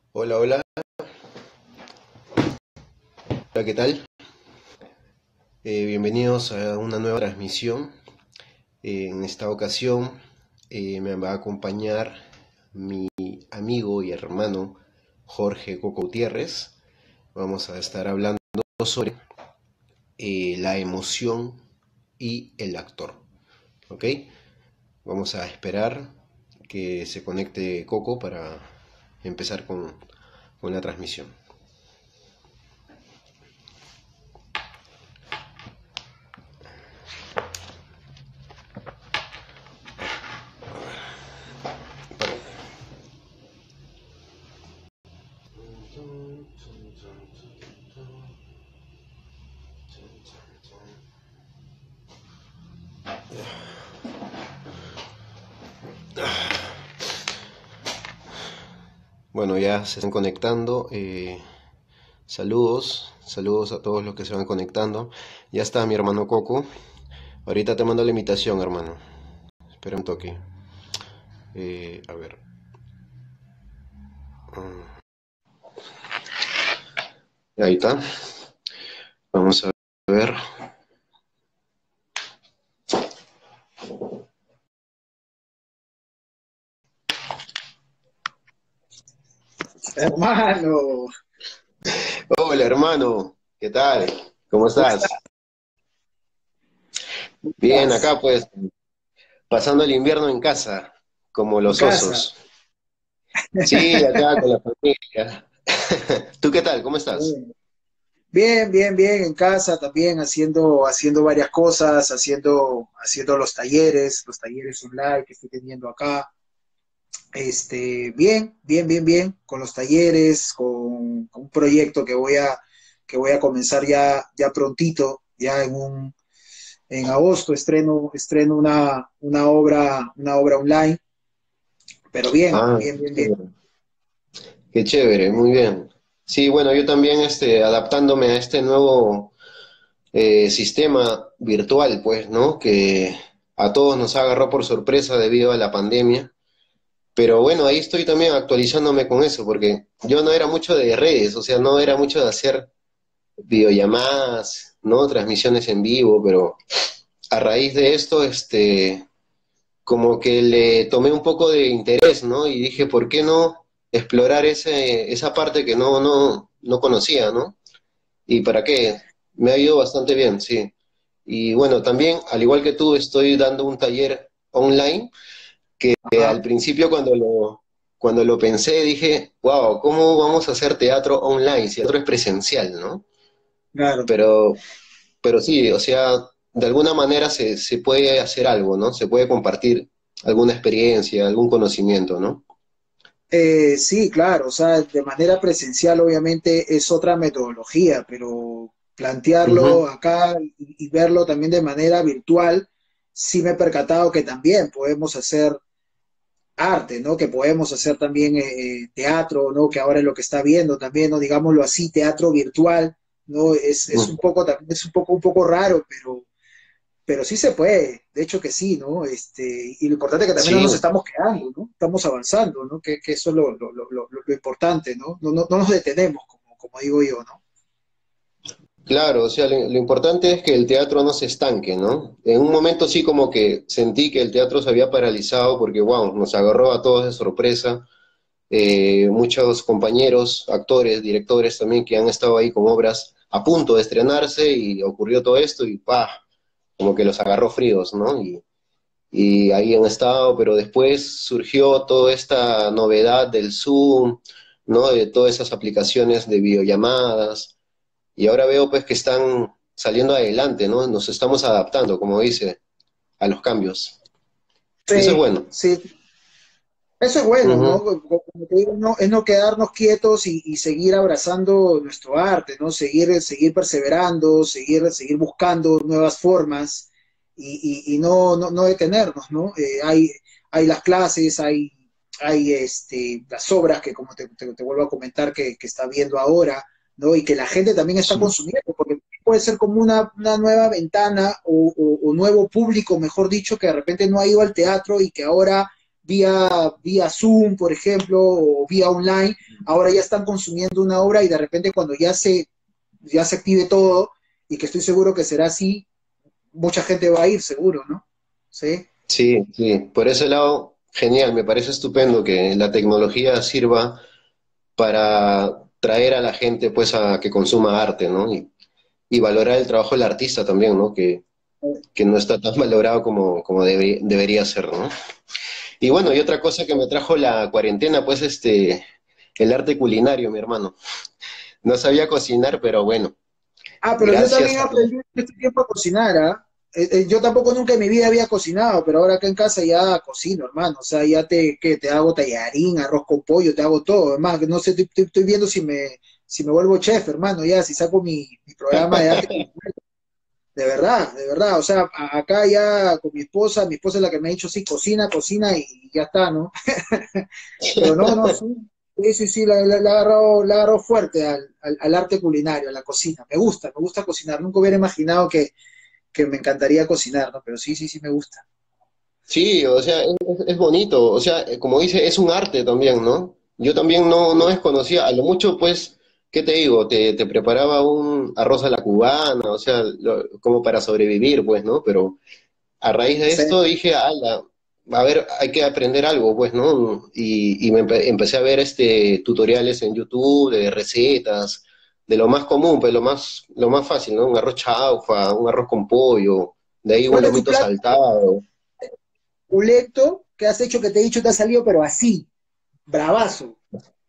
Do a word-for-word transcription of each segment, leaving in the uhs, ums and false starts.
Hola, hola, hola, ¿qué tal? Eh, bienvenidos a una nueva transmisión. Eh, en esta ocasión eh, me va a acompañar mi amigo y hermano Jorge Coco Gutiérrez. Vamos a estar hablando sobre eh, la emoción y el actor. ¿Ok? Vamos a esperar que se conecte Coco para empezar con, con la transmisión. Bueno, ya se están conectando. Eh, saludos, saludos a todos los que se van conectando. Ya está mi hermano Coco. Ahorita te mando la invitación, hermano. Espera un toque. Eh, a ver. Mm, Ahí está. Vamos a ver. Hermano, Hola, hermano. ¿Qué tal? ¿Cómo ¿cómo estás? estás? ¿Cómo Bien, estás? acá pues, pasando el invierno en casa, como En los casa. osos. Sí, acá con la familia. ¿Tú qué tal? ¿Cómo estás? Bien, bien, bien, bien, en casa también haciendo, haciendo varias cosas, haciendo, haciendo los talleres, los talleres online que estoy teniendo acá. Este, bien, bien, bien, bien, con los talleres, con, con un proyecto que voy a, que voy a comenzar ya, ya prontito, ya en un, en agosto estreno, estreno una, una obra, una obra online, pero bien, Ah, bien, bien, bien. chévere. Qué chévere, muy bien. Sí, bueno, yo también este, adaptándome a este nuevo eh, sistema virtual, pues, ¿no? Que a todos nos agarró por sorpresa debido a la pandemia. Pero bueno, ahí estoy también actualizándome con eso, porque yo no era mucho de redes, o sea, no era mucho de hacer videollamadas, ¿no? Transmisiones en vivo, pero a raíz de esto, este, como que le tomé un poco de interés, ¿no? Y dije, ¿por qué no explorar ese, esa parte que no, no, no conocía, ¿no? ¿Y para qué? Me ha ido bastante bien, sí. Y bueno, también, al igual que tú, estoy dando un taller online que al Ajá, principio cuando lo, cuando lo pensé dije, wow, ¿cómo vamos a hacer teatro online? Si el teatro es presencial, ¿no? claro. Pero, pero sí, o sea, de alguna manera se, se puede hacer algo, ¿no? Se puede compartir alguna experiencia, algún conocimiento, ¿no? Eh, sí, claro, o sea, de manera presencial obviamente es otra metodología, pero plantearlo Ujú. acá y, y verlo también de manera virtual, sí me he percatado que también podemos hacer arte, ¿no? Que podemos hacer también eh, eh, teatro, ¿no? Que ahora es lo que está viendo también, ¿no? Digámoslo así, teatro virtual, ¿no? Es, es un poco, también es un poco, un poco raro, pero pero sí se puede, de hecho que sí, ¿no? Este, y lo importante es que también no Sí, nos estamos quedando, ¿no? Estamos avanzando, ¿no? Que, que eso es lo, lo, lo, lo, lo importante, ¿no? No, no, no nos detenemos, como, como digo yo, ¿no? claro, o sea, lo, lo importante es que el teatro no se estanque, ¿no? En un momento sí como que sentí que el teatro se había paralizado porque, wow, nos agarró a todos de sorpresa. Eh, muchos compañeros, actores, directores también que han estado ahí con obras a punto de estrenarse y ocurrió todo esto y ¡pah! Como que los agarró fríos, ¿no? Y, y ahí han estado, pero después surgió toda esta novedad del Zoom, ¿no? De todas esas aplicaciones de videollamadas y ahora veo pues que están saliendo adelante, ¿no? Nos estamos adaptando, como dice, a los cambios. Eso es Sí, bueno. sí, eso es bueno, ¿no? Ujú. Como te digo, no, es no quedarnos quietos y, y seguir abrazando nuestro arte, ¿no? Seguir, seguir perseverando, seguir, seguir buscando nuevas formas y, y, y no, no, no detenernos, ¿no? Eh, hay, hay las clases, hay, hay este, las obras que, como te, te, te vuelvo a comentar, que, que está viendo ahora, ¿no? Y que la gente también está Sí. consumiendo, porque puede ser como una, una nueva ventana o, o, o nuevo público, mejor dicho, que de repente no ha ido al teatro y que ahora vía, vía Zoom, por ejemplo, o vía online, ahora ya están consumiendo una obra y de repente cuando ya se, ya se active todo, y que estoy seguro que será así, mucha gente va a ir, seguro, ¿no? Sí, Sí, sí, por ese lado, genial, me parece estupendo que la tecnología sirva para traer a la gente pues a que consuma arte, ¿no? Y, y valorar el trabajo del artista también, ¿no? Que, que no está tan valorado como, como debe- debería ser, ¿no? Y bueno, y otra cosa que me trajo la cuarentena, pues este, el arte culinario, mi hermano. No sabía cocinar, pero bueno, ah, pero yo también gracias a... aprendí en este tiempo a cocinar, ¿ah? Eh, eh, yo tampoco nunca en mi vida había cocinado, pero ahora acá en casa ya cocino, hermano. O sea, ya te, que te hago tallarín, arroz con pollo, te hago todo. Además, que no sé, estoy, estoy- estoy viendo si me, si me vuelvo chef, hermano, ya, si saco mi, mi programa de arte culinario. De verdad, de verdad. O sea, a- acá ya con mi esposa, mi esposa es la que me ha dicho, sí, cocina, cocina y ya está, ¿no? Pero no, no, sí, sí, sí, sí, la, la, la agarró, la agarró fuerte al, al, al arte culinario, a la cocina. Me gusta, me gusta cocinar. Nunca hubiera imaginado que, que me encantaría cocinar, ¿no? Pero sí, sí, sí me gusta. Sí, o sea, es, es bonito, o sea, eh, como dice, es un arte también, ¿no? Yo también no, no desconocía, a lo mucho, pues, ¿qué te digo? Te, te preparaba un arroz a la cubana, o sea, lo- como para sobrevivir, pues, ¿no? Pero a raíz de Sí. esto dije, ala, a ver, hay que aprender algo, pues, ¿no? Y, y me empe- empecé a ver este tutoriales en YouTube de recetas, de lo más común, pues lo más, lo más fácil, ¿no? Un arroz chaufa, un arroz con pollo, de ahí un ¿Cuál es tu lomito plato saltado. pulecto que has hecho que te he dicho te ha salido, pero así, bravazo?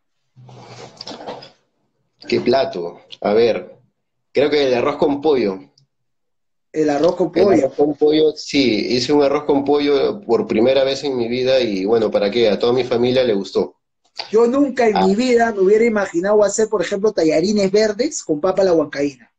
¿Qué plato? A ver, creo que el arroz con pollo. El arroz con El pollo. arroz con pollo, sí, hice un arroz con pollo por primera vez en mi vida y bueno, ¿para qué? A toda mi familia le gustó. Yo nunca en Ah, mi vida me hubiera imaginado hacer, por ejemplo, tallarines verdes con papa a la huancaína.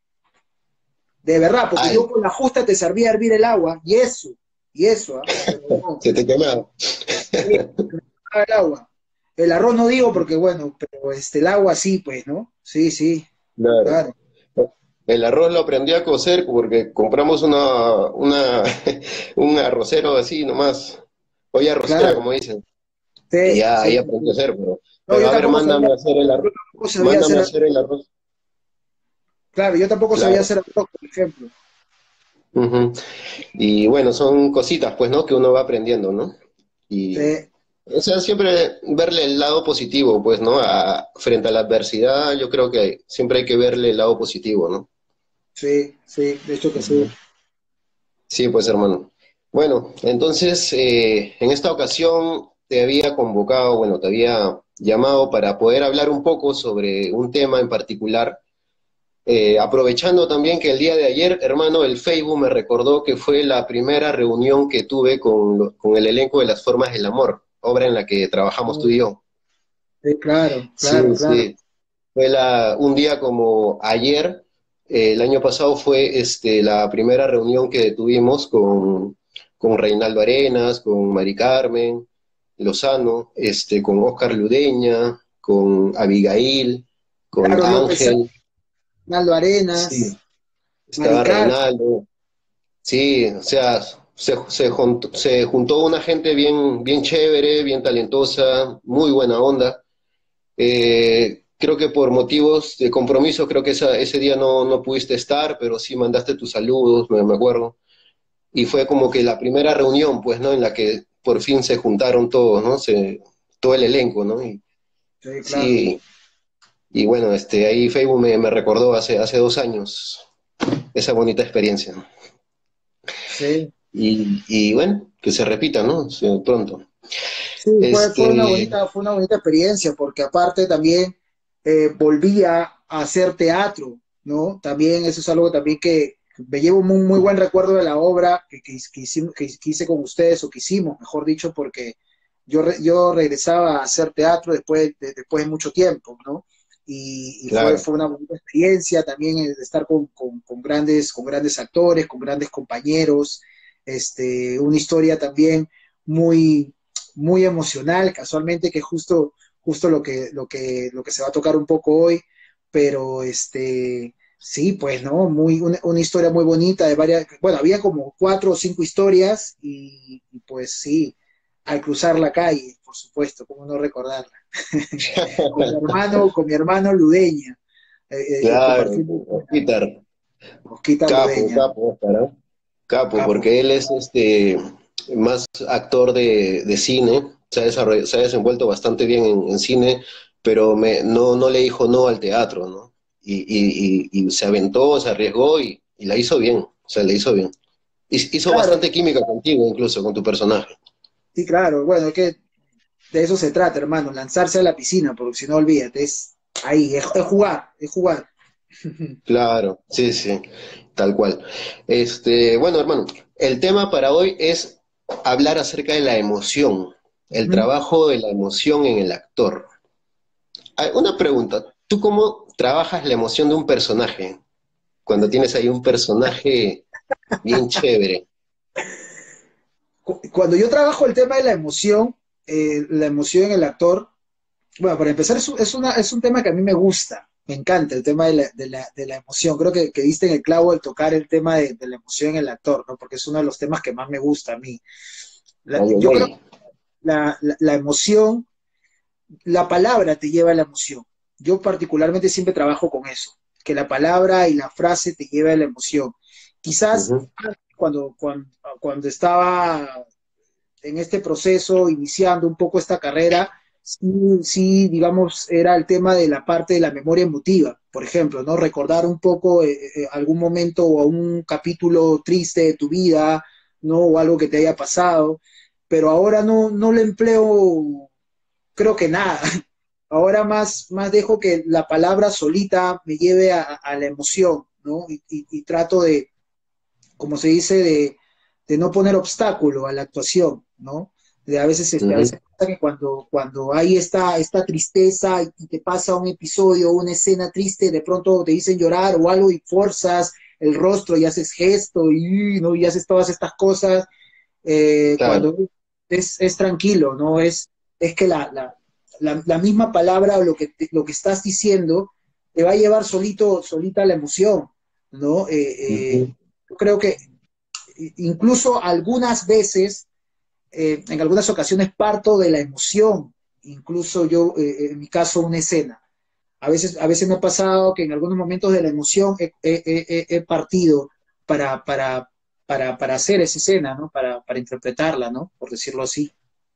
De verdad, porque ay, yo con la justa te servía a hervir el agua, y eso, y eso, ¿ah? Pero no, se te quemaba. sí, el agua. El arroz no digo porque, bueno, pero este, el agua sí, pues, ¿no? Sí, sí, Claro. claro. El arroz lo aprendí a cocer porque compramos una, una, un arrocero así nomás. Olla arrocera, Claro, como dicen. Y sí, ya sí, ahí sí, aprendí a sí. hacer, pero, No, pero yo a ver, tampoco sabía, mándame a hacer el yo arroz. tampoco sabía Mándame hacer a arroz. hacer el arroz. Claro, yo tampoco sabía Claro. hacer arroz, por ejemplo. Ujú. Y bueno, son cositas, pues, ¿no? Que uno va aprendiendo, ¿no? Y, Sí, o sea, siempre verle el lado positivo, pues, ¿no? A- frente a la adversidad, yo creo que siempre hay que verle el lado positivo, ¿no? sí, sí, de hecho que sí. Sí, pues, hermano. Bueno, entonces, eh, en esta ocasión te había convocado, bueno, te había llamado para poder hablar un poco sobre un tema en particular. Eh, aprovechando también que el día de ayer, hermano, el Facebook me recordó que fue la primera reunión que tuve con, lo- con el elenco de Las Formas del Amor, obra en la que trabajamos tú y yo. Sí, claro, claro, Sí, claro. sí. Fue la, un día como ayer, eh, el año pasado fue este, la primera reunión que tuvimos con, con Reinaldo Arenas, con Mari Carmen Lozano, este, con Oscar Ludeña, con Abigail, con Claro, López, Ángel. Naldo Sí, Arenas, estaba Maricar, Reinaldo. Sí, o sea, se, se juntó, se juntó una gente bien, bien chévere, bien talentosa, muy buena onda. Eh, creo que por motivos de compromiso, creo que esa- ese día no, no pudiste estar, pero sí mandaste tus saludos, me, me acuerdo. Y fue como que la primera reunión, pues, ¿no? En la que por fin se juntaron todos, ¿no? Se, todo el elenco, ¿no? Y sí, claro. sí, y bueno, este, ahí Facebook me, me recordó hace, hace dos años esa bonita experiencia, ¿no? Sí, Y, y bueno, que se repita, ¿no? Sí, pronto. sí, fue, fue una Este, bonita, fue una bonita experiencia, porque aparte también eh, volvía a hacer teatro, ¿no? También eso es algo también que me llevo un muy, muy buen recuerdo de la obra que, que, que hicimos- que- que hice con ustedes, o que hicimos, mejor dicho, porque yo, re- yo regresaba a hacer teatro después de, después de mucho tiempo, ¿no? Y, y fue, claro, fue una bonita experiencia también el de estar con, con, con grandes, con grandes actores, con grandes compañeros, este, una historia también muy muy emocional, casualmente que justo, justo lo que, lo que, lo que se va a tocar un poco hoy, pero este, sí, pues, ¿no? Muy, una, una historia muy bonita de varias, bueno, había como cuatro o cinco historias y, y pues sí, al cruzar la calle, por supuesto, cómo no recordarla. Con mi hermano, con mi hermano Ludeña, eh, eh, Claro, compartiendo Osquitar, Osquita capo, Ludeña, capo, Oscar, ¿ah? Capo, capo. porque él es este más actor de, de cine, se ha, desarroll- se ha desenvuelto bastante bien en, en cine, pero me, no, no le dijo no al teatro, ¿no? Y, y, y, y se aventó, se arriesgó y, y la hizo bien, o sea, la hizo bien. Hiz- Hizo Claro, bastante química contigo, incluso, con tu personaje. sí, claro, bueno, es que de eso se trata, hermano, lanzarse a la piscina, porque si no, olvídate, es ahí, es, es jugar, es jugar. Claro, sí, sí, tal cual. Este, bueno, hermano, el tema para hoy es hablar acerca de la emoción, el Ujú. trabajo de la emoción en el actor. Ah, una pregunta, ¿tú cómo trabajas la emoción de un personaje cuando tienes ahí un personaje bien chévere? Cu- Cuando yo trabajo el tema de la emoción, eh, la emoción en el actor, bueno, para empezar, es, un- es, una, es un tema que a mí me gusta, me encanta el tema de la, de la, de la emoción. Creo que, que diste en el clavo al tocar el tema de, de la emoción en el actor, ¿no? Porque es uno de los temas que más me gusta a mí. La- Ay, ay, yo creo que ay. la, la, la emoción, la palabra te lleva a la emoción. Yo particularmente siempre trabajo con eso, que la palabra y la frase te lleva a la emoción. Quizás Ujú, cuando, cuando, cuando estaba en este proceso, iniciando un poco esta carrera, sí, sí, digamos, era el tema de la parte de la memoria emotiva, por ejemplo, ¿no? Recordar un poco eh, eh, algún momento o un capítulo triste de tu vida, ¿no? O algo que te haya pasado, pero ahora no, no lo empleo, creo que nada. Ahora más, más dejo que la palabra solita me lleve a, a la emoción, ¿no? Y, y, y trato de, como se dice, de, de, no poner obstáculo a la actuación, ¿no? De a veces, este, a ujú. veces pasa que cuando, cuando hay esta, esta tristeza y te pasa un episodio, una escena triste, de pronto te dicen llorar o algo y forzas el rostro y haces gesto y, ¿no? y haces todas estas cosas, eh, Claro, cuando es, es, tranquilo, ¿no? Es, es que la, la, la, la misma palabra o lo que, te, lo que estás diciendo te va a llevar solito, solita la emoción, ¿no? Eh, eh, ujú. yo creo que incluso algunas veces, eh, en algunas ocasiones parto de la emoción, incluso yo, eh, en mi caso, una escena. A veces, a veces me ha pasado que en algunos momentos de la emoción he, he, he, he partido para, para, para, para hacer esa escena, ¿no? Para, para interpretarla, ¿no? Por decirlo así.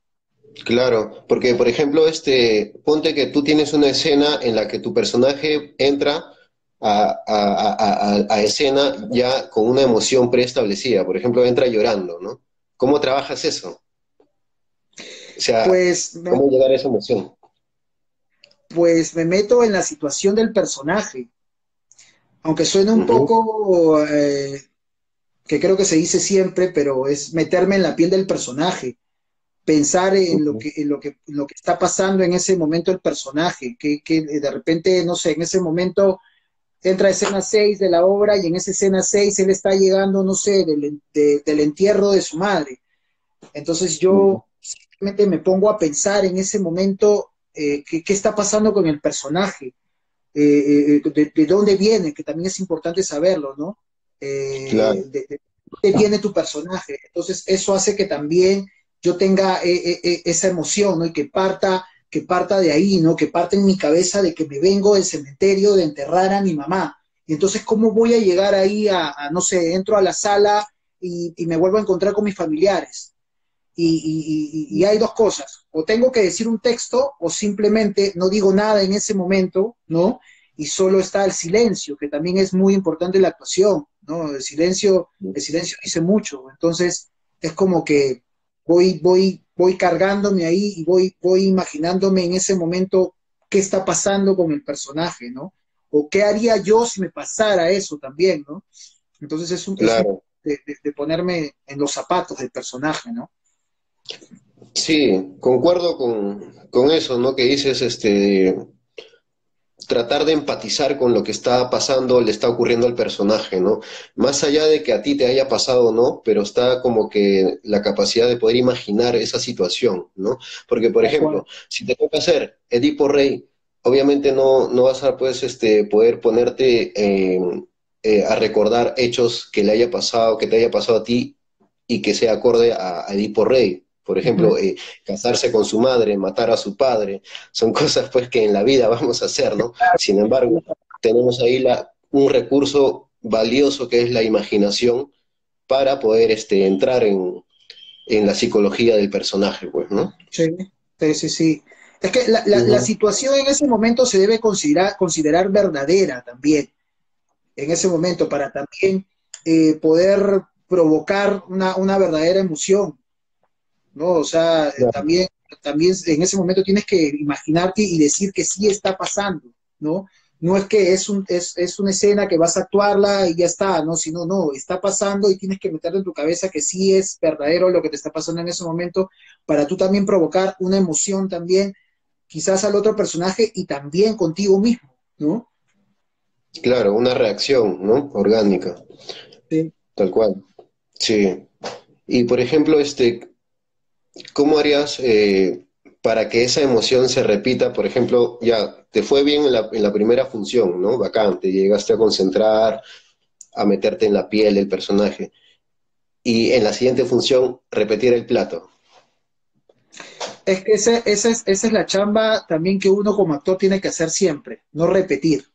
Claro, porque por ejemplo, este, ponte que tú tienes una escena en la que tu personaje entra a, a- a- a- a escena ya con una emoción preestablecida, por ejemplo, entra llorando, ¿no? ¿Cómo trabajas eso? O sea, Pues me, ¿cómo llegar a esa emoción? pues me meto en la situación del personaje, aunque suene un Ujú, poco, eh, que creo que se dice siempre, pero es meterme en la piel del personaje, pensar en lo ujú, que, en lo que, en lo que está pasando en ese momento el personaje, que, que de repente, no sé, en ese momento entra a escena seis de la obra y en esa escena seis él está llegando, no sé, del, de, del entierro de su madre. Entonces ujú. yo simplemente me pongo a pensar en ese momento, eh, qué, qué está pasando con el personaje, eh, eh, de, de, dónde viene, que también es importante saberlo, ¿no? Eh, Claro, de, de, dónde viene tu personaje. Entonces, eso hace que también yo tenga eh, eh, esa emoción, ¿no? Y que parta, que parta de ahí, ¿no? Que parte en mi cabeza de que me vengo del cementerio de enterrar a mi mamá. Y entonces, ¿cómo voy a llegar ahí a, a no sé, entro a la sala y, y me vuelvo a encontrar con mis familiares? Y, y, y, hay dos cosas, o tengo que decir un texto o simplemente no digo nada en ese momento, ¿no? Y solo está el silencio, que también es muy importante en la actuación, ¿no? El silencio, el silencio dice mucho, entonces es como que voy, voy, voy cargándome ahí y voy, voy imaginándome en ese momento qué está pasando con el personaje, ¿no? O qué haría yo si me pasara eso también, ¿no? Entonces es un, es un claro. de, de, de ponerme en los zapatos del personaje, ¿no? Sí, concuerdo con, con eso, ¿no? Que dices, este, tratar de empatizar con lo que está pasando, le está ocurriendo al personaje, ¿no? Más allá de que a ti te haya pasado o no, pero está como que la capacidad de poder imaginar esa situación, ¿no? Porque, por Tal cual. ejemplo, si te toca hacer Edipo Rey, obviamente no, no vas a pues, este, poder ponerte eh, eh, a recordar hechos que le haya pasado, que te haya pasado a ti y que sea acorde a, a Edipo Rey. Por Ujú. ejemplo, eh, casarse con su madre, matar a su padre, son cosas pues que en la vida vamos a hacer, ¿no? Sin embargo, tenemos ahí la, un recurso valioso que es la imaginación para poder este, entrar en, en la psicología del personaje, pues, ¿no? Sí, sí, sí, sí. Es que la, la- la Ujú. situación en ese momento se debe considerar, considerar verdadera también, en ese momento, para también eh, poder provocar una, una verdadera emoción, ¿no? O sea, eh, Claro, también, también en ese momento tienes que imaginarte y decir que sí está pasando, ¿no? No es que es, un, es, es una escena que vas a actuarla y ya está, ¿no? Sino, no, está pasando y tienes que meter en tu cabeza que sí es verdadero lo que te está pasando en ese momento para tú también provocar una emoción también, quizás al otro personaje y también contigo mismo, ¿no? claro, una reacción, ¿no? Orgánica, Sí. tal cual. Sí. Y por ejemplo, este, ¿cómo harías eh, para que esa emoción se repita? Por ejemplo, ya te fue bien en la, en la primera función, ¿no? Bacán, te llegaste a concentrar, a meterte en la piel del personaje. Y en la siguiente función, repetir el plato. Es que ese, ese es, esa es la chamba también que uno como actor tiene que hacer siempre, no repetir.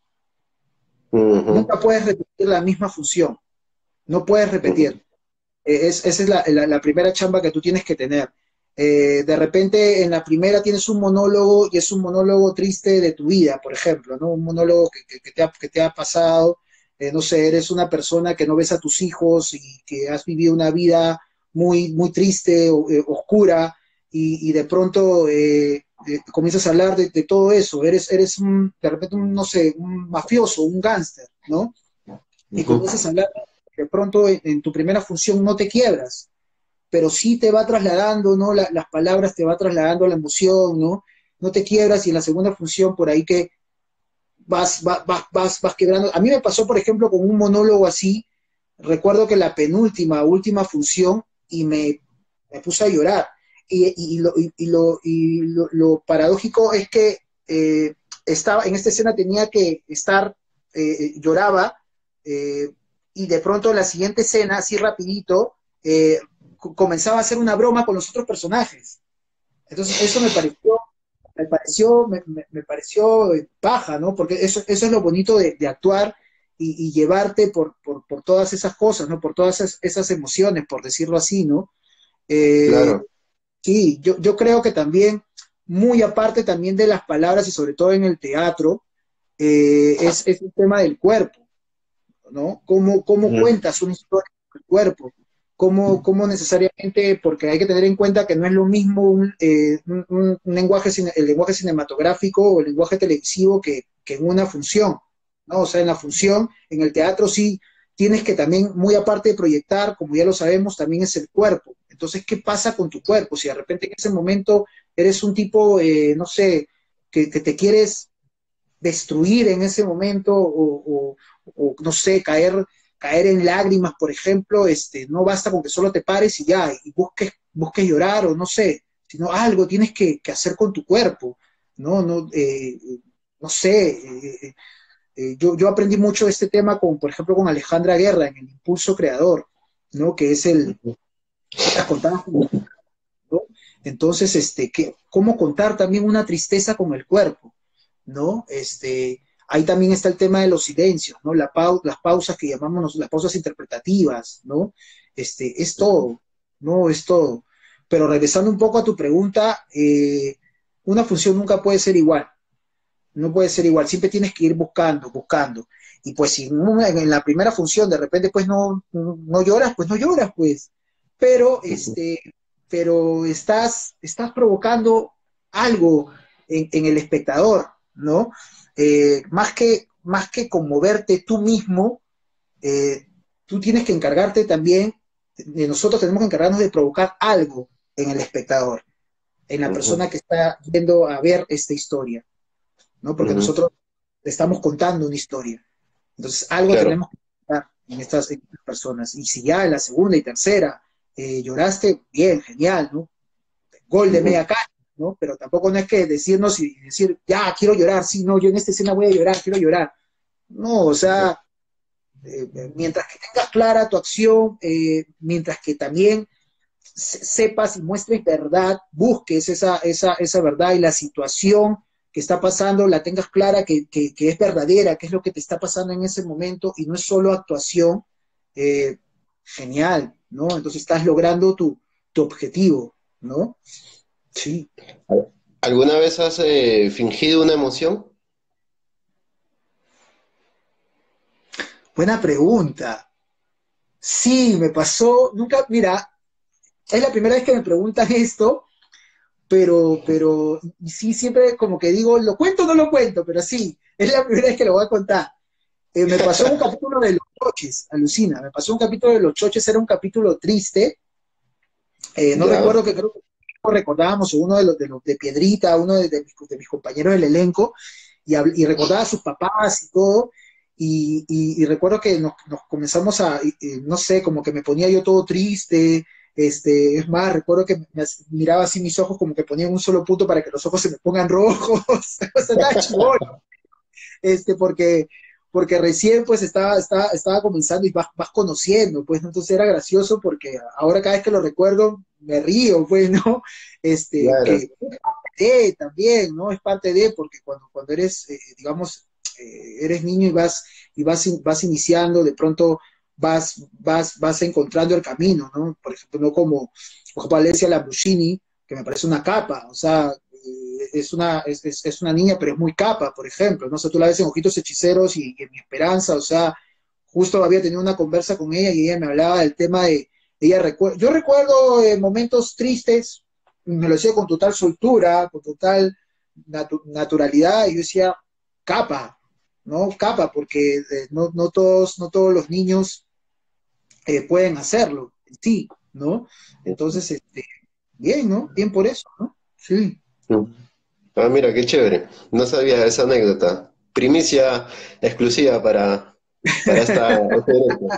Ujú, Nunca puedes repetir la misma función, no puedes repetir. ujú. Eh, Es, esa es la, la- la primera chamba que tú tienes que tener. Eh, de repente en la primera tienes un monólogo y es un monólogo triste de tu vida, por ejemplo, ¿no? Un monólogo que, que- que te ha, que te ha pasado, eh, no sé, eres una persona que no ves a tus hijos y que has vivido una vida muy, muy triste, o- eh, oscura, y, y de pronto eh, eh, comienzas a hablar de, de todo eso, eres, eres un, de repente un, no sé, un mafioso, un gángster, ¿no? Y Ujú. comienzas a hablar, de pronto en, en tu primera función no te quiebras, pero sí te va trasladando, ¿no? La- las palabras te va trasladando la emoción, ¿no? No te quiebras y en la segunda función por ahí que vas, vas, vas, vas, vas quebrando. A mí me pasó, por ejemplo, con un monólogo así, recuerdo que la penúltima, última función, y me, me puse a llorar. Y, y- y lo, y- y lo- y lo- lo paradójico es que eh, estaba, en esta escena tenía que estar, eh, lloraba, eh, y de pronto en la siguiente escena, así rapidito, eh, co- comenzaba a hacer una broma con los otros personajes. Entonces, eso me pareció, me pareció, me, me- me pareció eh, paja, ¿no? Porque eso, eso es lo bonito de, de actuar y, y llevarte por, por, por todas esas cosas, ¿no? Por todas esas, esas emociones, por decirlo así, ¿no? Eh, Claro. sí, yo, yo creo que también, muy aparte también de las palabras y sobre todo en el teatro, eh, es, es el tema del cuerpo, ¿no? ¿Cómo, cómo Ujú. cuentas una historia con el cuerpo? ¿Cómo, cómo necesariamente, porque hay que tener en cuenta que no es lo mismo un, eh, un, un- un lenguaje, cine- el lenguaje cinematográfico o el lenguaje televisivo que, que en una función, ¿no? O sea, en la función, en el teatro sí tienes que también, muy aparte de proyectar, como ya lo sabemos, también es el cuerpo. Entonces, ¿qué pasa con tu cuerpo? Si de repente en ese momento eres un tipo, eh, no sé, que, que te quieres destruir en ese momento o, o, o, no sé, caer, caer en lágrimas, por ejemplo, este, no basta con que solo te pares y ya, y busques, busques llorar o no sé, sino algo tienes que, que hacer con tu cuerpo, ¿no? No, eh, no sé, eh, eh, yo, yo aprendí mucho de este tema con, por ejemplo, con Alejandra Guerra en El Impulso Creador, ¿no? Que es el, Ujú. estas contadas con el, ¿no? Entonces, este, que, ¿cómo contar también una tristeza con el cuerpo? ¿No? Este, ahí también está el tema de los silencios, ¿no? La pau las pausas que llamamos las pausas interpretativas, ¿no? Este, es todo, ¿no? Es todo. Pero regresando un poco a tu pregunta, eh, una función nunca puede ser igual, no puede ser igual, siempre tienes que ir buscando, buscando. Y pues si en, una- en la primera función de repente pues no, no lloras, pues no lloras, pues. Pero, Ujú. este, pero estás, estás provocando algo en, en el espectador, ¿no? Eh, más que, más que conmoverte tú mismo, eh, tú tienes que encargarte también, de nosotros tenemos que encargarnos de provocar algo en el espectador, en la Ujú. persona que está yendo a ver esta historia. ¿no? Porque Ujú. nosotros le estamos contando una historia. Entonces, algo Claro. tenemos que contar en estas, en estas personas. Y si ya en la segunda y tercera eh, lloraste, bien, genial, ¿no? Gol de Ujú. media cancha, ¿no? Pero tampoco no es que decirnos y decir, ya, quiero llorar, sí, no, yo en esta escena voy a llorar, quiero llorar. No, o Ujú. sea, eh, mientras que tengas clara tu acción, eh, mientras que también se- sepas y muestres verdad, busques esa, esa, esa verdad y la situación que está pasando, la tengas clara, que, que, que es verdadera, que es lo que te está pasando en ese momento y no es solo actuación, eh, genial, ¿no? Entonces estás logrando tu, tu objetivo, ¿no? Sí. ¿Alguna vez has eh, fingido una emoción? Buena pregunta. Sí, me pasó, nunca, mira, es la primera vez que me preguntan esto, pero, pero sí, siempre como que digo, ¿lo cuento o no lo cuento? Pero sí, es la primera vez que lo voy a contar. Eh, me pasó un capítulo de Los Choches, alucina, me pasó un capítulo de Los Choches, era un capítulo triste, eh, no Ya, recuerdo que creo que recordábamos uno de los de, los, de Piedrita, uno de, de, mis, de mis compañeros del elenco, y, y recordaba a sus papás y todo, y, y, y recuerdo que nos, nos comenzamos a, y, y, no sé, como que me ponía yo todo triste, este, es más, recuerdo que me miraba así mis ojos como que ponía un solo punto para que los ojos se me pongan rojos, o sea, estaba chivón, este, porque, porque recién pues estaba, estaba, estaba comenzando y vas, vas conociendo, pues, ¿no? Entonces era gracioso porque ahora cada vez que lo recuerdo me río, pues, ¿no? Este, que claro. es parte de también, ¿no? Es parte de, porque cuando, cuando eres, eh, digamos, eh, eres niño y vas, y vas, in- vas iniciando, de pronto vas, vas, vas encontrando el camino, ¿no? Por ejemplo, no como, como Valencia Lamborghini, que me parece una capa, o sea, eh, es una, es, es, es una niña, pero es muy capa, por ejemplo, ¿no? sé, tú la ves en Ojitos Hechiceros y, y en Mi Esperanza, o sea, justo había tenido una conversa con ella y ella me hablaba del tema de, ella recuer yo recuerdo eh, momentos tristes, me lo decía con total soltura, con total natu naturalidad, y yo decía, capa, ¿no? Capa, porque eh, no, no, todos, no todos los niños eh, pueden hacerlo, sí, ¿no? Entonces, este, bien, ¿no? Bien por eso, ¿no? Sí. Ah, mira, qué chévere. No sabía esa anécdota. Primicia exclusiva para, para esta, este grupo.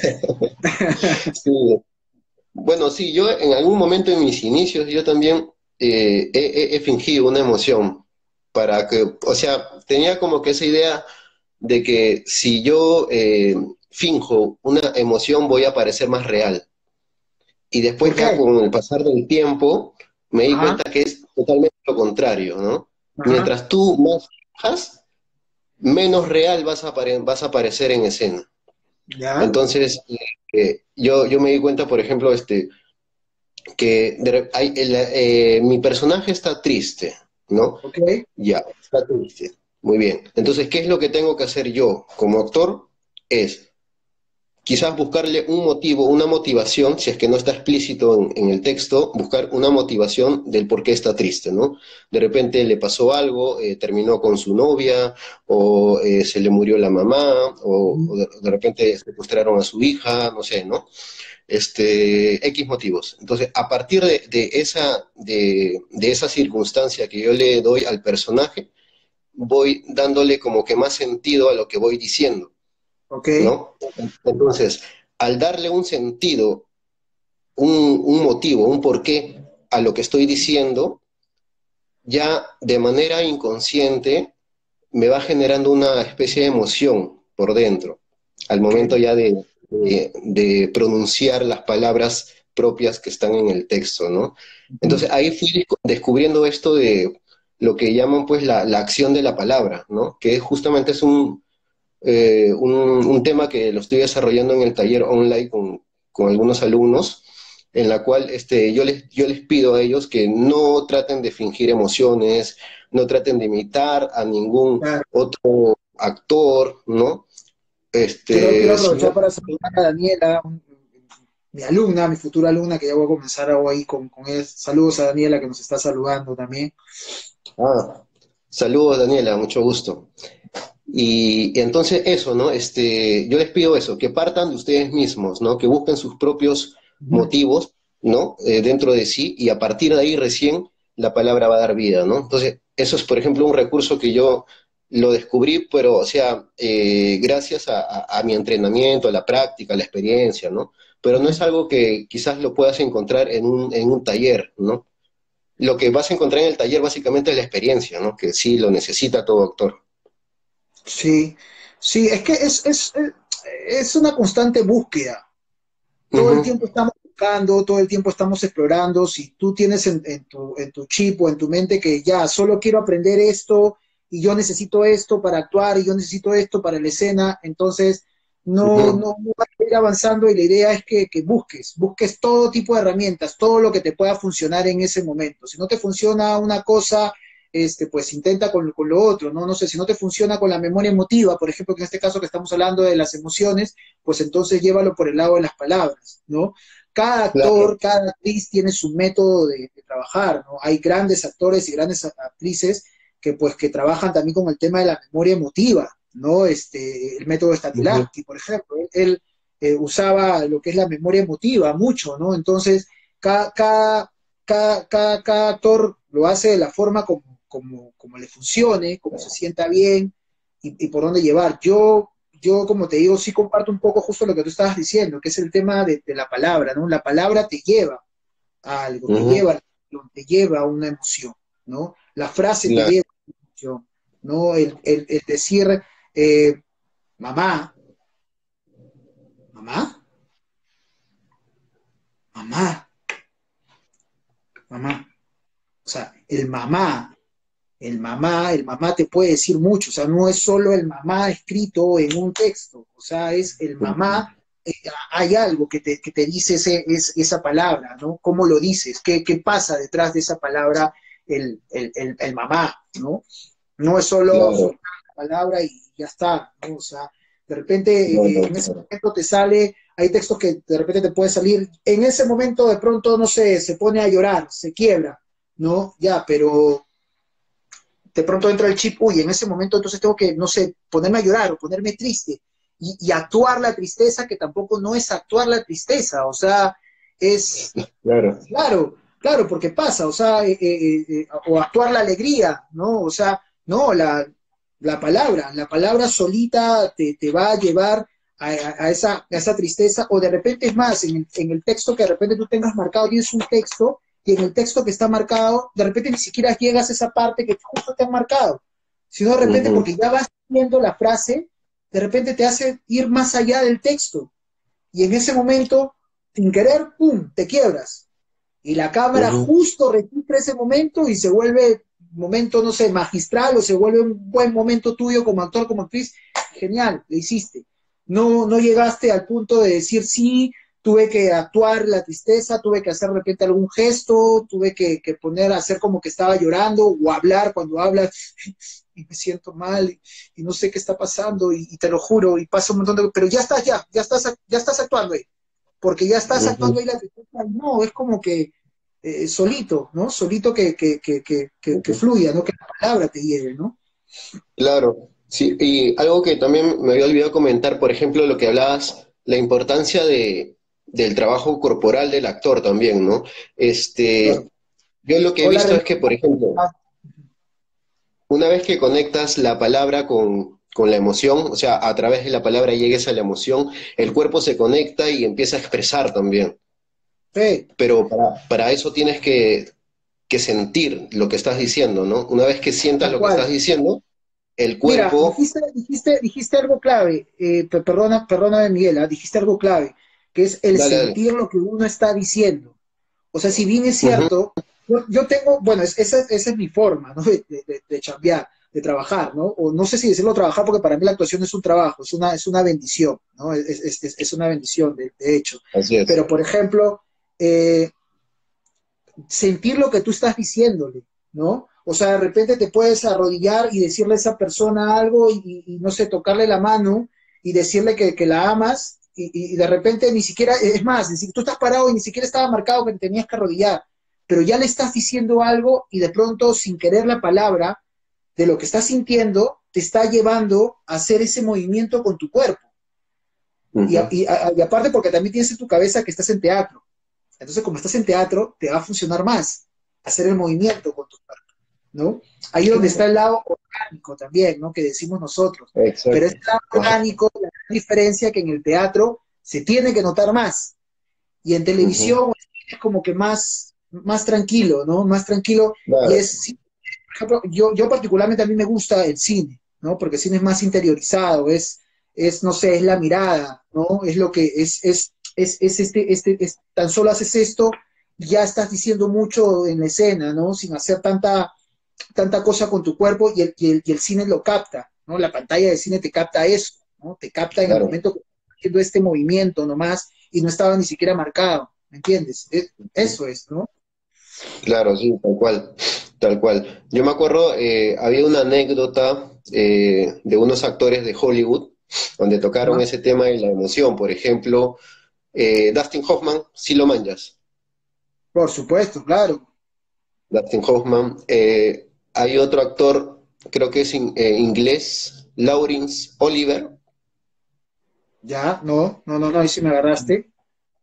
Sí. Bueno, sí, yo en algún momento en mis inicios yo también eh, he, he- he fingido una emoción para que, o sea, tenía como que esa idea de que si yo eh, finjo una emoción voy a parecer más real. Y después ¿Por ya qué? con el pasar del tiempo me di Ajá, cuenta que es totalmente lo contrario, ¿no? ajá, Mientras tú más finjas, menos real vas a, apare- vas a aparecer en escena. ya, Entonces, eh, yo, yo me di cuenta, por ejemplo, este, que de re- hay, el, eh, mi personaje está triste, ¿no? ok, Ya, está triste. Muy bien. Entonces, ¿qué es lo que tengo que hacer yo como actor? Es quizás buscarle un motivo, una motivación, si es que no está explícito en, en el texto, buscar una motivación del por qué está triste, ¿no? De repente le pasó algo, eh, terminó con su novia, o eh, se le murió la mamá, o, o de, de repente secuestraron a su hija, no sé, ¿no? Este, X motivos. Entonces, a partir de, de esa, de, de esa circunstancia que yo le doy al personaje, voy dándole como que más sentido a lo que voy diciendo, ok, ¿no? Entonces, al darle un sentido, un, un motivo, un porqué a lo que estoy diciendo, ya de manera inconsciente me va generando una especie de emoción por dentro, al ok, momento ya de, de, de pronunciar las palabras propias que están en el texto, ¿no? ujú, Entonces ahí fui descubriendo esto de lo que llaman pues la, la acción de la palabra, ¿no? Que justamente es un, eh, un, un, tema que lo estoy desarrollando en el taller online con, con algunos alumnos, en la cual este, yo, les, yo les pido a ellos que no traten de fingir emociones, no traten de imitar a ningún claro. otro actor, ¿no? Quiero, quiero Este, aprovechar sino, para saludar a Daniela, un- mi alumna, mi futura alumna, que ya voy a comenzar ahí con, con ella. Saludos a Daniela, que nos está saludando también. ah, saludos Daniela, mucho gusto. Y, y entonces eso, ¿no? Este, yo les pido eso, que partan de ustedes mismos, ¿no? Que busquen sus propios Ujú. motivos, ¿no? Eh, dentro de sí y a partir de ahí recién la palabra va a dar vida, ¿no? Entonces, eso es, por ejemplo, un recurso que yo lo descubrí, pero, o sea, eh, gracias a, a- a mi entrenamiento, a la práctica, a la experiencia, ¿no? Pero no es algo que quizás lo puedas encontrar en un, en un taller, ¿no? Lo que vas a encontrar en el taller básicamente es la experiencia, ¿no? Que sí lo necesita todo actor. Sí, sí, es que es, es, es una constante búsqueda. Todo el Ujú. tiempo estamos buscando, todo el tiempo estamos explorando. Si tú tienes en, en tu, en tu chip o en tu mente que ya, solo quiero aprender esto y yo necesito esto para actuar y yo necesito esto para la escena, entonces no, Ujú. no, no vas a ir avanzando y la idea es que, que busques, busques todo tipo de herramientas, todo lo que te pueda funcionar en ese momento. Si no te funciona una cosa, este, pues intenta con, con lo otro, ¿no? No sé, si no te funciona con la memoria emotiva, por ejemplo, que en este caso que estamos hablando de las emociones, pues entonces llévalo por el lado de las palabras, ¿no? Cada Claro. actor, cada actriz tiene su método de, de trabajar, ¿no? Hay grandes actores y grandes actrices que pues que trabajan también con el tema de la memoria emotiva, ¿no? Este, el método Ujú. Stanislavski, por ejemplo, él, él eh, usaba lo que es la memoria emotiva mucho, ¿no? Entonces, cada, cada, cada, cada, cada actor lo hace de la forma como, como, como le funcione, como se sienta bien y, y por dónde llevar. Yo, yo, como te digo, sí comparto un poco justo lo que tú estabas diciendo, que es el tema de, de la palabra, ¿no? La palabra te lleva a algo, te Ujú. lleva, te lleva a una emoción, ¿no? La frase te Claro. lleva a una emoción, ¿no? El, el, el decir, eh, mamá, mamá, mamá, mamá. O sea, el mamá, el mamá, el mamá te puede decir mucho, o sea, no es solo el mamá escrito en un texto, o sea, es el Ujú. mamá, eh, hay algo que te, que te dice ese, es, esa palabra, ¿no? ¿Cómo lo dices? ¿Qué, qué pasa detrás de esa palabra, el, el, el, el mamá, ¿no? No es solo Claro. soltar la palabra y ya está, ¿no? O sea, de repente No, eh, no, en ese claro. momento te sale, hay textos que de repente te puede salir, en ese momento de pronto, no sé, se pone a llorar, se quiebra, ¿no? Ya, pero de pronto entra el chip, uy, en ese momento entonces tengo que, no sé, ponerme a llorar o ponerme triste y, y actuar la tristeza, que tampoco no es actuar la tristeza, o sea, es, Claro. claro, claro, porque pasa, o sea, eh, eh, eh, o actuar la alegría, ¿no? O sea, no, la, la palabra, la palabra solita te, te va a llevar a, a- a esa, a esa tristeza, o de repente es más, en el, en el texto que de repente tú tengas marcado, tienes un texto, y en el texto que está marcado, de repente ni siquiera llegas a esa parte que justo te han marcado, sino de repente Ujú. porque ya vas viendo la frase, de repente te hace ir más allá del texto, y en ese momento, sin querer, ¡pum!, te quiebras y la cámara Ujú. justo registra ese momento y se vuelve un momento, no sé, magistral o se vuelve un buen momento tuyo como actor, como actriz, genial, lo hiciste. No, no llegaste al punto de decir sí, tuve que actuar la tristeza, tuve que hacer de repente algún gesto, tuve que, que poner, hacer como que estaba llorando o hablar cuando hablas y me siento mal y, y no sé qué está pasando y, y, te lo juro y pasa un montón de... Pero ya estás, ya, ya estás, ya estás actuando ahí porque ya estás actuando Ujú. ahí la tristeza, no, es como que eh, solito, ¿no? Solito que, que, que, que, que, que Ujú. fluya, ¿no? Que la palabra te lleve, ¿no? Claro, sí, y algo que también me había olvidado comentar, por ejemplo, lo que hablabas, la importancia de, del trabajo corporal del actor también, ¿no? Claro. Este, yo lo que he O la visto es religión. que, por ejemplo, una vez que conectas la palabra con, con la emoción, o sea, a través de la palabra llegues a la emoción, el cuerpo se conecta y empieza a expresar también. Sí, Pero para, para eso tienes que, que sentir lo que estás diciendo, ¿no? Una vez que sientas tal lo que cual. estás diciendo, el Mira, cuerpo, dijiste, dijiste, dijiste algo clave, eh, pe- perdona, perdona Miguel, ¿ah? Dijiste algo clave, que es el dale, dale. sentir lo que uno está diciendo. O sea, si bien es Ujú. cierto, yo, yo tengo, bueno, es- esa, esa es mi forma, ¿no? De, de, de, de chambear, de trabajar, ¿no? O no sé si decirlo trabajar, porque para mí la actuación es un trabajo, es una, es una bendición, ¿no? Es, es, es es una bendición, de, de hecho. Así es. Pero, por ejemplo, eh, sentir lo que tú estás diciéndole, ¿no? O sea, de repente te puedes arrodillar y decirle a esa persona algo y, y, y no sé, tocarle la mano y decirle que, que la amas y, y, de repente ni siquiera, es más, ni siquiera, tú estás parado y ni siquiera estaba marcado que te tenías que arrodillar, pero ya le estás diciendo algo y de pronto sin querer la palabra de lo que estás sintiendo te está llevando a hacer ese movimiento con tu cuerpo. Y, Ujú. y, y aparte porque también tienes en tu cabeza que estás en teatro. Entonces, como estás en teatro, te va a funcionar más hacer el movimiento con tu cuerpo, ¿no? Ahí es donde está el lado orgánico también, ¿no? Que decimos nosotros. Pero Exacto. ese lado Ajá. orgánico, la gran diferencia que en el teatro se tiene que notar más. Y en Ujú. televisión es como que más, más tranquilo, ¿no? Más tranquilo. Y Claro. es, sí, por ejemplo, yo, yo particularmente a mí me gusta el cine, ¿no? Porque el cine es más interiorizado, es, es no sé, es la mirada, ¿no? Es lo que es, es es, es este, este, es, tan solo haces esto, ya estás diciendo mucho en la escena, ¿no? Sin hacer tanta, tanta cosa con tu cuerpo y el, y el, y el cine lo capta, ¿no? La pantalla de cine te capta eso, ¿no? Te capta en el Claro, momento que estás haciendo este movimiento nomás y no estaba ni siquiera marcado, ¿me entiendes? Es- eso es, ¿no? claro, sí, tal cual, tal cual. Yo me acuerdo, eh, había una anécdota eh, de unos actores de Hollywood donde tocaron ¿No? ese tema de la emoción. Por ejemplo, eh, Dustin Hoffman, sí lo manjas. Por supuesto, claro. Dustin Hoffman. Eh, hay otro actor, creo que es in- eh, inglés, Laurence Oliver. Ya, no, no, no, no, ahí sí me agarraste.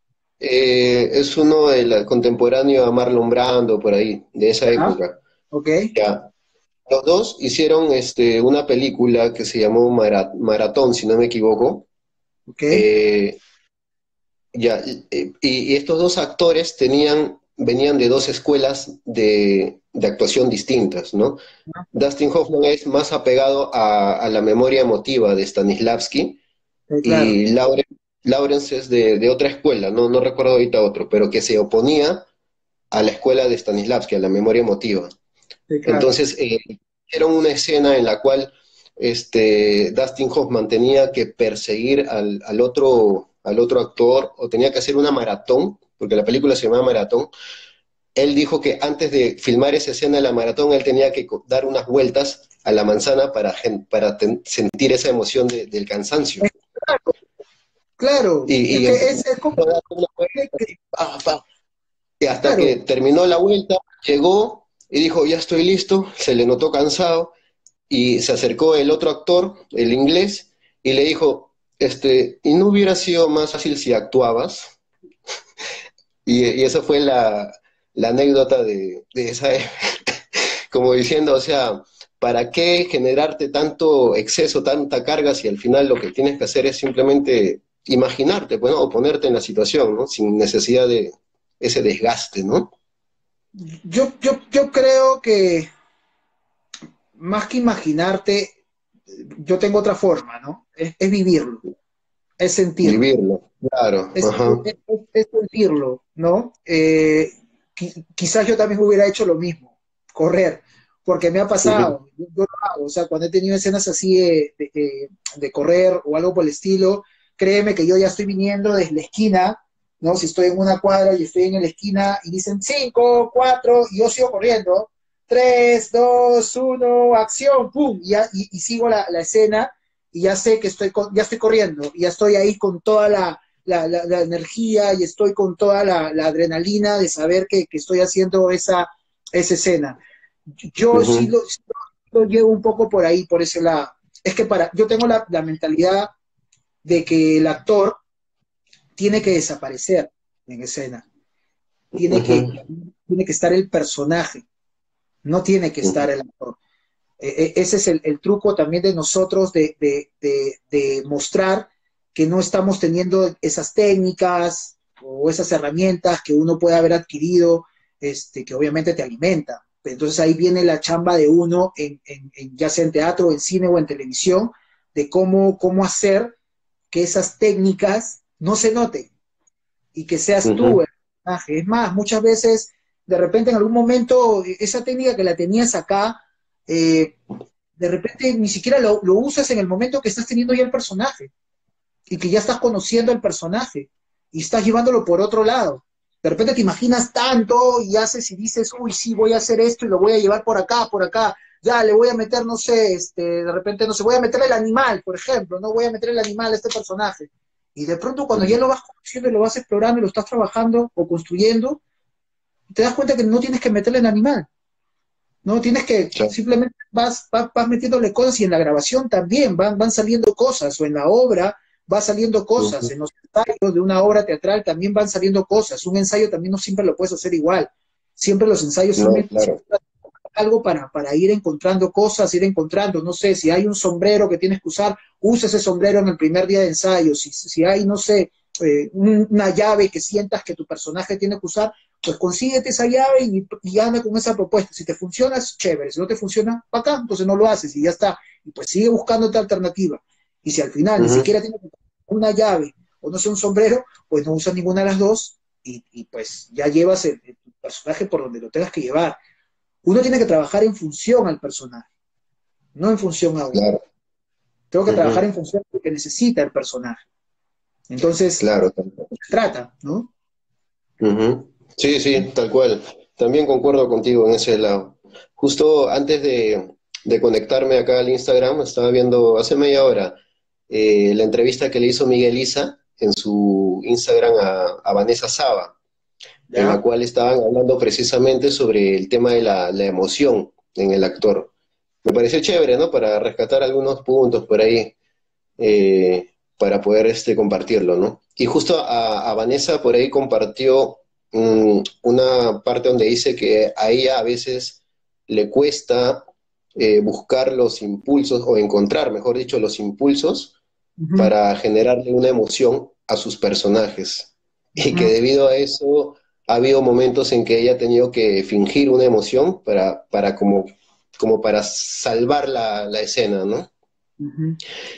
Eh, es uno del contemporáneo a Marlon Brando, por ahí, de esa Ya, época. ok, Ya. Los dos hicieron este, una película que se llamó Mara- Maratón, si no me equivoco. ok, Eh, ya, y, y estos dos actores tenían, venían de dos escuelas de, de actuación distintas, ¿no? Dustin Hoffman es más apegado a, a la memoria emotiva de Stanislavski eh, claro, y Lauren, Lawrence es de, de otra escuela, no, no recuerdo ahorita otro, pero que se oponía a la escuela de Stanislavski, a la memoria emotiva. eh, claro. Entonces, eh, era una escena en la cual este, Dustin Hoffman tenía que perseguir al, al otro, al otro actor o tenía que hacer una maratón, porque la película se llama Maratón. Él dijo que antes de filmar esa escena de la maratón, él tenía que co- dar unas vueltas a la manzana para, gen- para ten- sentir esa emoción de- del cansancio. Eh, claro, claro, es Y, y que empezó es, es como a dar una vuelta que, que- así, pa, pa, y hasta que claro, terminó la vuelta, llegó y dijo, ya estoy listo, se le notó cansado y se acercó el otro actor, el inglés, y le dijo, este, ¿y no hubiera sido más fácil si actuabas? Y, y esa fue la, la anécdota de, de esa, como diciendo, o sea, ¿para qué generarte tanto exceso, tanta carga si al final lo que tienes que hacer es simplemente imaginarte, pues, ¿no? O ponerte en la situación, ¿no? Sin necesidad de ese desgaste, ¿no? yo, yo, yo creo que más que imaginarte, yo tengo otra forma, ¿no? Es, es vivirlo, es sentirlo, Vivirlo, claro, es, ajá. es- es- es sentirlo, ¿no? Eh, qui- quizás yo también hubiera hecho lo mismo, correr, porque me ha Ujú, pasado, yo, yo lo hago, o sea, cuando he tenido escenas así de, de- de- de correr o algo por el estilo, créeme que yo ya estoy viniendo desde la esquina, ¿no? Si estoy en una cuadra y estoy en la esquina y dicen cinco, cuatro, y yo sigo corriendo, tres, dos, uno, acción, pum, y, ya- y- y sigo la, la escena y ya sé que estoy, co- ya estoy corriendo, y ya estoy ahí con toda la, la, la- la energía y estoy con toda la, la adrenalina de saber que, que estoy haciendo esa, esa escena. Yo sí ujú, lo, sí lo llevo un poco por ahí, por ese lado. Es que para, yo tengo la, la mentalidad de que el actor tiene que desaparecer en escena, tiene ujú, que, tiene que estar el personaje, no tiene que estar ujú, el actor. Eh, eh, ese es el, el, truco también de nosotros de, de, de, de, mostrar que no estamos teniendo esas técnicas o esas herramientas que uno puede haber adquirido, este, que obviamente te alimenta. Entonces ahí viene la chamba de uno, en, en, en, ya sea en teatro, en cine o en televisión, de cómo, cómo hacer que esas técnicas no se noten y que seas tú ujú, el personaje. Es más, muchas veces, de repente en algún momento, esa técnica que la tenías acá, eh, de repente ni siquiera lo, lo, usas en el momento que estás teniendo ya el personaje y que ya estás conociendo el personaje y estás llevándolo por otro lado. De repente te imaginas tanto y haces y dices, uy, sí, voy a hacer esto y lo voy a llevar por acá, por acá, ya le voy a meter, no sé, este, de repente, no sé, voy a meter el animal, por ejemplo, no voy a meter el animal a este personaje. Y de pronto cuando ya ujú. lo vas conociendo y lo vas explorando y lo estás trabajando o construyendo, te das cuenta que no tienes que meterle el animal, no, tienes que, Claro, simplemente vas, vas, vas metiéndole cosas y en la grabación también van, van saliendo cosas, o en la obra va saliendo cosas, ujú. en los ensayos de una obra teatral también van saliendo cosas, un ensayo también no siempre lo puedes hacer igual, siempre los ensayos No, también claro. algo para, para ir encontrando cosas, ir encontrando, no sé, si hay un sombrero que tienes que usar, usa ese sombrero en el primer día de ensayo, si, si hay, no sé, eh, una llave que sientas que tu personaje tiene que usar, pues consíguete esa llave y, y anda con esa propuesta. Si te funciona, es chévere. Si no te funciona, acá, entonces no lo haces y ya está. Y pues sigue buscando otra alternativa. Y si al final ni Ujú, siquiera tienes una llave o no sé, un sombrero, pues no usas ninguna de las dos y, y pues ya llevas el, el personaje por donde lo tengas que llevar. Uno tiene que trabajar en función al personaje, no en función a uno. Claro. Tengo que trabajar Ujú. en función de lo que necesita el personaje. Entonces, Claro, tal cual. se trata, ¿no? Ujú. Sí, sí, tal cual. También concuerdo contigo en ese lado. Justo antes de, de conectarme acá al Instagram, estaba viendo hace media hora eh, la entrevista que le hizo Miguel Isa en su Instagram a, a Vanessa Saba, en la ¿Ya? cual estaban hablando precisamente sobre el tema de la, la emoción en el actor. Me pareció chévere, ¿no? Para rescatar algunos puntos por ahí, eh, para poder este, compartirlo, ¿no? Y justo a, a Vanessa por ahí compartió mm, una parte donde dice que a ella a veces le cuesta eh, buscar los impulsos, o encontrar, mejor dicho, los impulsos Ujú, para generarle una emoción a sus personajes. Y que ujú, debido a eso ha habido momentos en que ella ha tenido que fingir una emoción para, para como, como para salvar la, la escena, ¿no? ujú.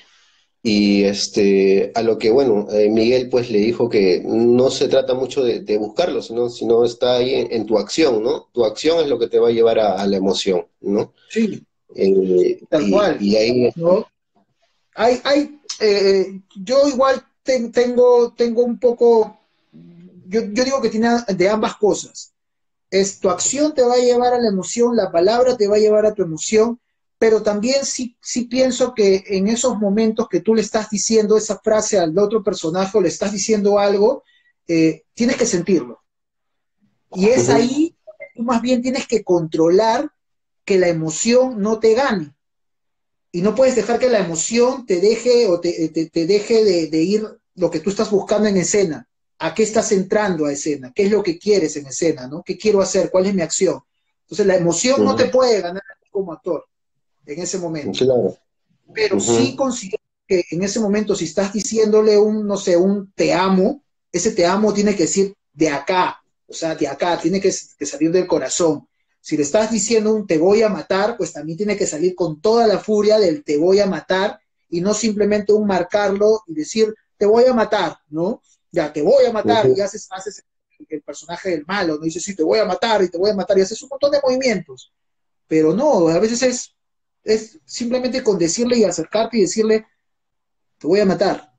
Y este, a lo que, bueno, eh, Miguel pues le dijo que no se trata mucho de, de buscarlo, sino, sino está ahí en, en tu acción, ¿no? Tu acción es lo que te va a llevar a, a la emoción, ¿no? Sí, Eh, tal y, cual, y ahí, ¿no? Hay, hay, eh, yo igual te- tengo, tengo un poco, yo, yo digo que tiene de ambas cosas. Es tu acción te va a llevar a la emoción, la palabra te va a llevar a tu emoción, pero también sí, sí pienso que en esos momentos que tú le estás diciendo esa frase al otro personaje o le estás diciendo algo, eh, tienes que sentirlo. Y es ujú, ahí, tú más bien tienes que controlar que la emoción no te gane. Y no puedes dejar que la emoción te deje o te, te, te deje de, de ir lo que tú estás buscando en escena. ¿A qué estás entrando a escena? ¿Qué es lo que quieres en escena? ¿No? ¿Qué quiero hacer? ¿Cuál es mi acción? Entonces la emoción no te ujú, puede ganar como actor en ese momento. claro, Pero sí ujú, considero que en ese momento, si estás diciéndole un, no sé, un te amo, ese te amo tiene que decir de acá, o sea, de acá, tiene que, que salir del corazón. Si le estás diciendo un te voy a matar, pues también tiene que salir con toda la furia del te voy a matar y no simplemente un marcarlo y decir te voy a matar, ¿no? Ya, te voy a matar y ujú, haces, haces el personaje del malo, ¿no? Dices, sí, te voy a matar y te voy a matar y haces un montón de movimientos. Pero no, a veces es, es simplemente con decirle y acercarte y decirle, te voy a matar,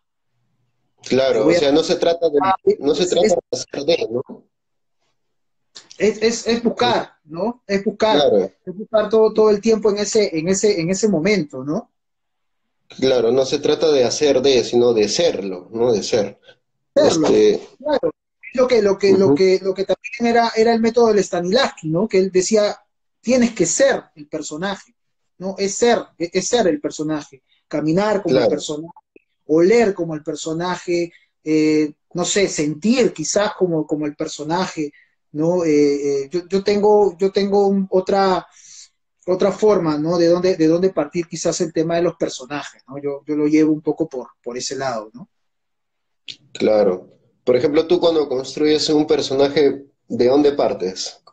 te claro, o voy a sea, no se trata de, matar. no se Es, trata es, de hacer de, ¿no? es, es, es buscar, ¿no? Es buscar, Claro, es buscar todo, todo el tiempo en ese, en ese, en ese momento, ¿no? claro, no se trata de hacer de, sino de serlo, ¿no? De ser. Hacerlo, Este, claro. Lo que, lo que, lo ujú, que, lo que también era, era el método del Stanislavski, ¿no? Que él decía, tienes que ser el personaje, ¿no? Es ser, es, es ser el personaje, caminar como el claro, personaje, oler como el personaje, eh, no sé, sentir quizás como, como el personaje, ¿no? Eh, eh, yo, yo, tengo, yo tengo un, otra, otra forma, ¿no? De dónde, de dónde partir quizás el tema de los personajes, ¿no? Yo, yo lo llevo un poco por, por ese lado, ¿no? claro. Por ejemplo, tú cuando construyes un personaje, ¿de dónde partes?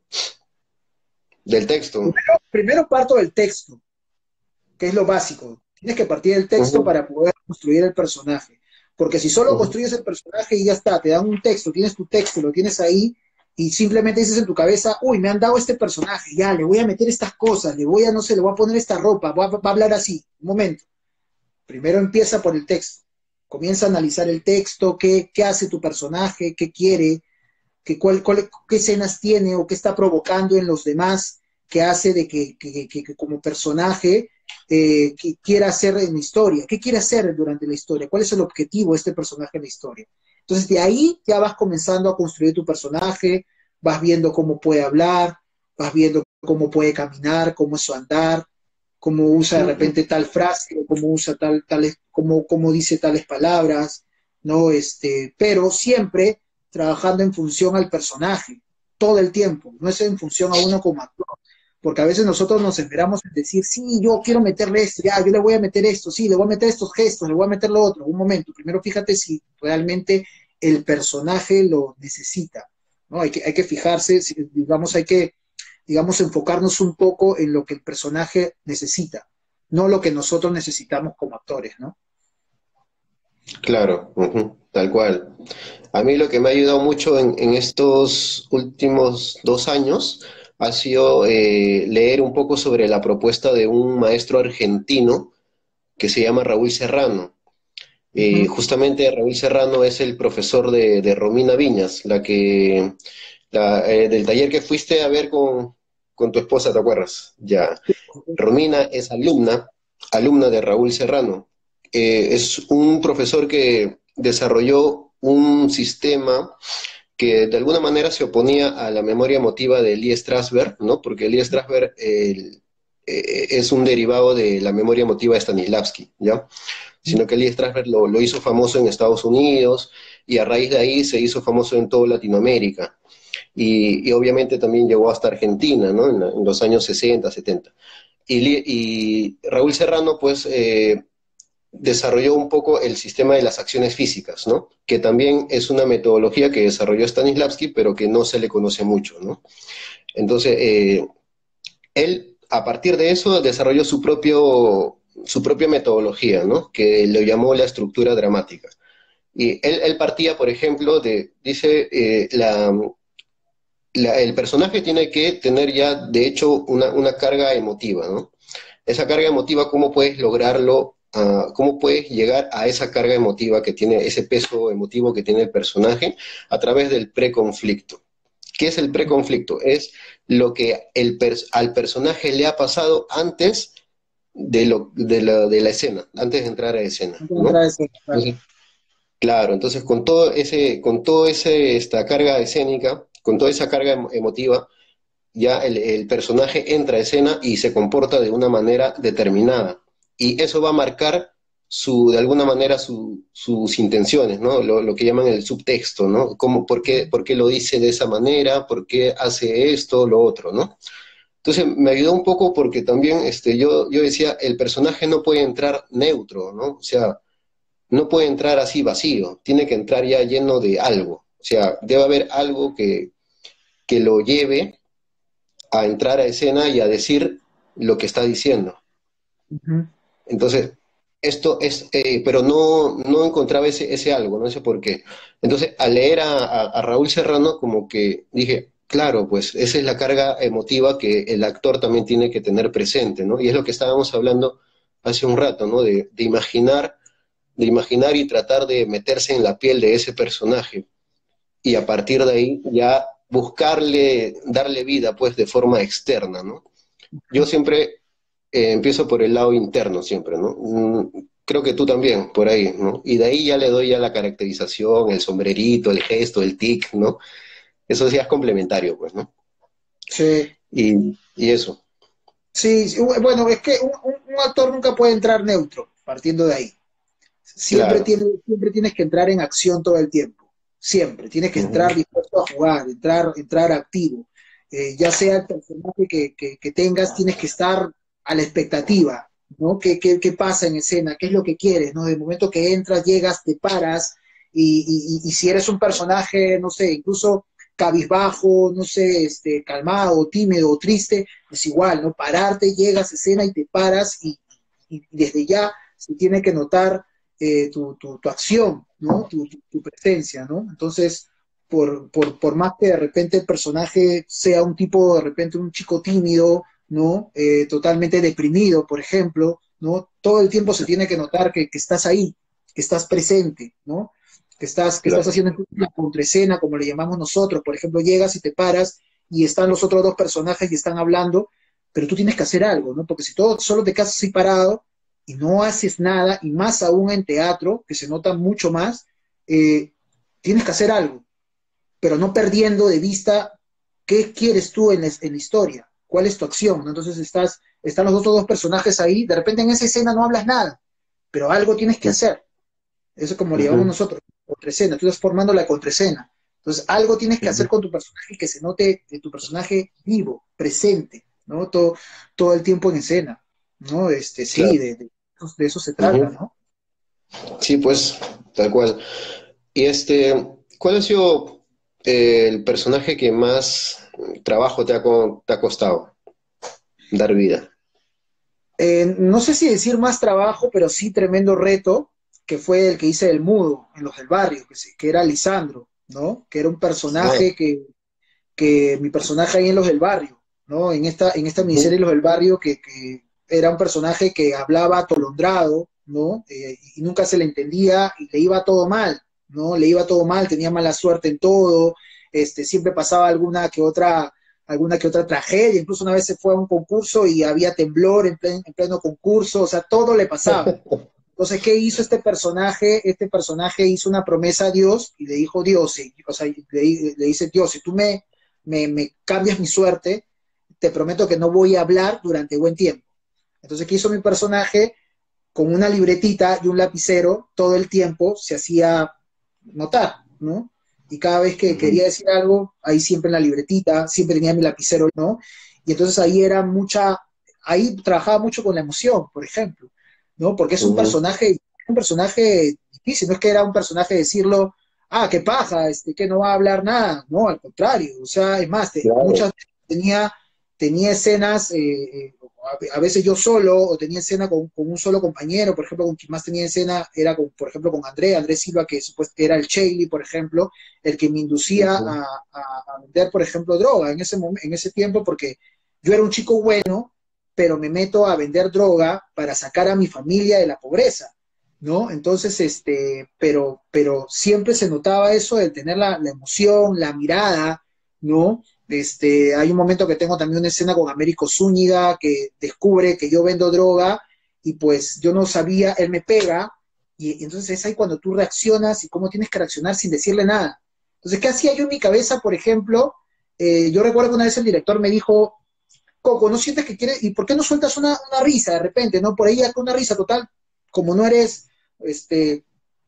Del texto. Primero, primero parto del texto, que es lo básico. Tienes que partir del texto Ujú, para poder construir el personaje. Porque si solo ujú, construyes el personaje y ya está, te dan un texto, tienes tu texto, lo tienes ahí, y simplemente dices en tu cabeza, uy, me han dado este personaje, ya, le voy a meter estas cosas, le voy a, no sé, le voy a poner esta ropa, va, va a hablar así. Un momento. Primero empieza por el texto. Comienza a analizar el texto, qué, qué hace tu personaje, qué quiere, qué, cuál, cuál, qué escenas tiene o qué está provocando en los demás, que hace de que, que, que, que como personaje eh, que quiera hacer en la historia, qué quiere hacer durante la historia, cuál es el objetivo de este personaje en la historia. Entonces de ahí ya vas comenzando a construir tu personaje, vas viendo cómo puede hablar, vas viendo cómo puede caminar, cómo es su andar, cómo usa de ujú. repente tal frase, cómo usa tal, tales, cómo, cómo dice tales palabras, ¿no? Este, pero siempre trabajando en función al personaje, todo el tiempo, no es en función a uno como actor, porque a veces nosotros nos esperamos en decir, sí, yo quiero meterle esto, ya, yo le voy a meter esto, sí, le voy a meter estos gestos, le voy a meter lo otro, un momento, primero fíjate si realmente el personaje lo necesita, ¿no? Hay que, hay que fijarse, si, digamos, hay que, digamos, enfocarnos un poco en lo que el personaje necesita, no lo que nosotros necesitamos como actores, ¿no? Claro, ujú, tal cual. A mí lo que me ha ayudado mucho en, en estos últimos dos años ha sido eh, leer un poco sobre la propuesta de un maestro argentino que se llama Raúl Serrano. Eh, Ujú. justamente Raúl Serrano es el profesor de, de Romina Viñas, la que, la, eh, del taller que fuiste a ver con, con tu esposa, ¿te acuerdas? Ya. Romina es alumna, alumna de Raúl Serrano. Eh, es un profesor que desarrolló un sistema que de alguna manera se oponía a la memoria emotiva de Lee Strasberg, ¿no? Porque Lee Strasberg eh, eh, es un derivado de la memoria emotiva de Stanislavski, ¿ya? Sino que Lee Strasberg lo, lo hizo famoso en Estados Unidos y a raíz de ahí se hizo famoso en toda Latinoamérica. Y, y obviamente también llegó hasta Argentina, ¿no? En, la- en los años sesenta, setenta. Y, Li- y Raúl Serrano, pues, eh, desarrolló un poco el sistema de las acciones físicas, ¿no? Que también es una metodología que desarrolló Stanislavski, pero que no se le conoce mucho, ¿no? Entonces, eh, él, a partir de eso, desarrolló su, propio, su propia metodología, ¿no? Que lo llamó la estructura dramática. Y él, él partía, por ejemplo, de, dice, eh, la, la, el personaje tiene que tener ya, de hecho, una, una carga emotiva, ¿no? Esa carga emotiva, ¿cómo puedes lograrlo? Uh, ¿Cómo puedes llegar a esa carga emotiva que tiene, ese peso emotivo que tiene el personaje a través del preconflicto? ¿Qué es el preconflicto? Es lo que el pers al personaje le ha pasado antes de, lo, de, la, de la escena, antes de entrar a escena, Entra ¿no? ese, claro. Entonces, claro, entonces con todo ese, con todo ese, esta carga escénica, con toda esa carga emo- emotiva, ya el, el personaje entra a escena y se comporta de una manera determinada. Y eso va a marcar su, de alguna manera su- sus intenciones, ¿no? Lo, lo que llaman el subtexto, ¿no? Cómo, por qué, por qué lo dice de esa manera, por qué hace esto, lo otro, ¿no? Entonces me ayudó un poco porque también este, yo, yo decía, el personaje no puede entrar neutro, ¿no? O sea, no puede entrar así vacío, tiene que entrar ya lleno de algo. O sea, debe haber algo que, que lo lleve a entrar a escena y a decir lo que está diciendo. Ujú. Entonces, esto es, eh, pero no, no encontraba ese, ese algo, no sé por qué. Entonces, al leer a, a, a Raúl Serrano, como que dije, claro, pues esa es la carga emotiva que el actor también tiene que tener presente, ¿no? Y es lo que estábamos hablando hace un rato, ¿no? De, de imaginar, de imaginar y tratar de meterse en la piel de ese personaje y a partir de ahí ya buscarle, darle vida, pues, de forma externa, ¿no? Yo siempre eh, empiezo por el lado interno, siempre, ¿no? Mm, creo que tú también, por ahí, ¿no? Y de ahí ya le doy ya la caracterización, el sombrerito, el gesto, el tic, ¿no? Eso sí es complementario, pues, ¿no? Sí. Y, y eso, Sí, sí, bueno, es que un, un- un actor nunca puede entrar neutro, partiendo de ahí. Siempre, claro. tiene, siempre tienes que entrar en acción todo el tiempo. Siempre. Tienes que entrar Ujú, dispuesto a jugar, entrar, entrar activo. Eh, ya sea el personaje que, que- que tengas, tienes que estar a la expectativa, ¿no? ¿Qué, qué, qué pasa en escena? ¿Qué es lo que quieres? ¿No? De momento que entras, llegas, te paras, y, y- y- y si eres un personaje, no sé, incluso cabizbajo, no sé, este, calmado, tímido o triste, es igual, ¿no? Pararte, llegas a escena y te paras, y, y desde ya se tiene que notar eh, tu, tu, tu, acción, ¿no? Tu, tu, tu, presencia, ¿no? Entonces, por, por, por, más que de repente el personaje sea un tipo, de repente un chico tímido, ¿no? Eh, totalmente deprimido, por ejemplo, ¿no? Todo el tiempo se tiene que notar que, que estás ahí, que estás presente, ¿no? Que estás, que estás claro. haciendo una contraescena, como le llamamos nosotros. Por ejemplo, llegas y te paras y están los otros dos personajes y están hablando, pero tú tienes que hacer algo, ¿no? Porque si todo, solo te quedas así parado, y no haces nada, y más aún en teatro, que se nota mucho más, eh, tienes que hacer algo, pero no perdiendo de vista qué quieres tú en la, en la historia, cuál es tu acción, ¿no? Entonces estás, están los otros dos personajes ahí, de repente en esa escena no hablas nada, pero algo tienes que hacer, eso es como le llamamos Ujú, nosotros, contraescena, tú estás formando la contraescena, entonces algo tienes que hacer ujú, con tu personaje que se note de tu personaje vivo, presente, ¿no? Todo, todo el tiempo en escena, ¿no? Este, sí, claro. de, de, de eso se trata, Ujú. ¿no? Sí, pues, tal cual. Y este, ¿cuál ha sido eh, el personaje que más trabajo te ha, co- te ha costado dar vida? Eh, no sé si decir más trabajo, pero sí tremendo reto, que fue el que hice el mudo en Los del Barrio, que, se- que era Lisandro, ¿no? Que era un Ah, personaje que, que mi personaje ahí en Los del Barrio, ¿no? En esta, en esta ujú, miniserie Los del Barrio, que, que era un personaje que hablaba atolondrado, ¿no? Eh, y nunca se le entendía y le iba todo mal, ¿no? Le iba todo mal, tenía mala suerte en todo, este, siempre pasaba alguna que otra, alguna que otra tragedia, incluso una vez se fue a un concurso y había temblor en pleno, en pleno concurso, o sea, todo le pasaba. Entonces, ¿qué hizo este personaje? Este personaje hizo una promesa a Dios y le dijo, Dios, si- o sea, le, le dice, Dios, si tú me, me, me cambias mi suerte, te prometo que no voy a hablar durante buen tiempo. Entonces, ¿qué hizo mi personaje? Con una libretita y un lapicero, todo el tiempo se hacía notar, ¿no? Y cada vez que ujú, quería decir algo, ahí siempre en la libretita, siempre tenía mi lapicero, ¿no? Y entonces ahí era mucha, ahí trabajaba mucho con la emoción, por ejemplo, ¿no? Porque es un ujú. personaje, un personaje difícil, no es que era un personaje decirlo, ah, qué paja, este, que no va a hablar nada, no, al contrario, o sea, es más, te- Claro. muchas veces tenía, tenía escenas, eh, eh, a, a veces yo solo, o tenía escena con, con un solo compañero, por ejemplo, con quien más tenía escena era, con, por ejemplo, con André, Andrés Silva, que supuestamente era el Cheili, por ejemplo, el que me inducía Ujú, a, a, a vender, por ejemplo, droga en ese, momen- en ese tiempo, porque yo era un chico bueno, pero me meto a vender droga para sacar a mi familia de la pobreza, ¿no? Entonces, este, pero, pero siempre se notaba eso de tener la, la emoción, la mirada, ¿no? Este, hay un momento que tengo también una escena con Américo Zúñiga que descubre que yo vendo droga y pues yo no sabía, él me pega y, y entonces es ahí cuando tú reaccionas y cómo tienes que reaccionar sin decirle nada. Entonces, ¿qué hacía yo en mi cabeza, por ejemplo? Eh, yo recuerdo que una vez el director me dijo, Coco, ¿no sientes que quieres? ¿Y por qué no sueltas una, una risa de repente, no? Por ahí con una risa total, como no eres, este,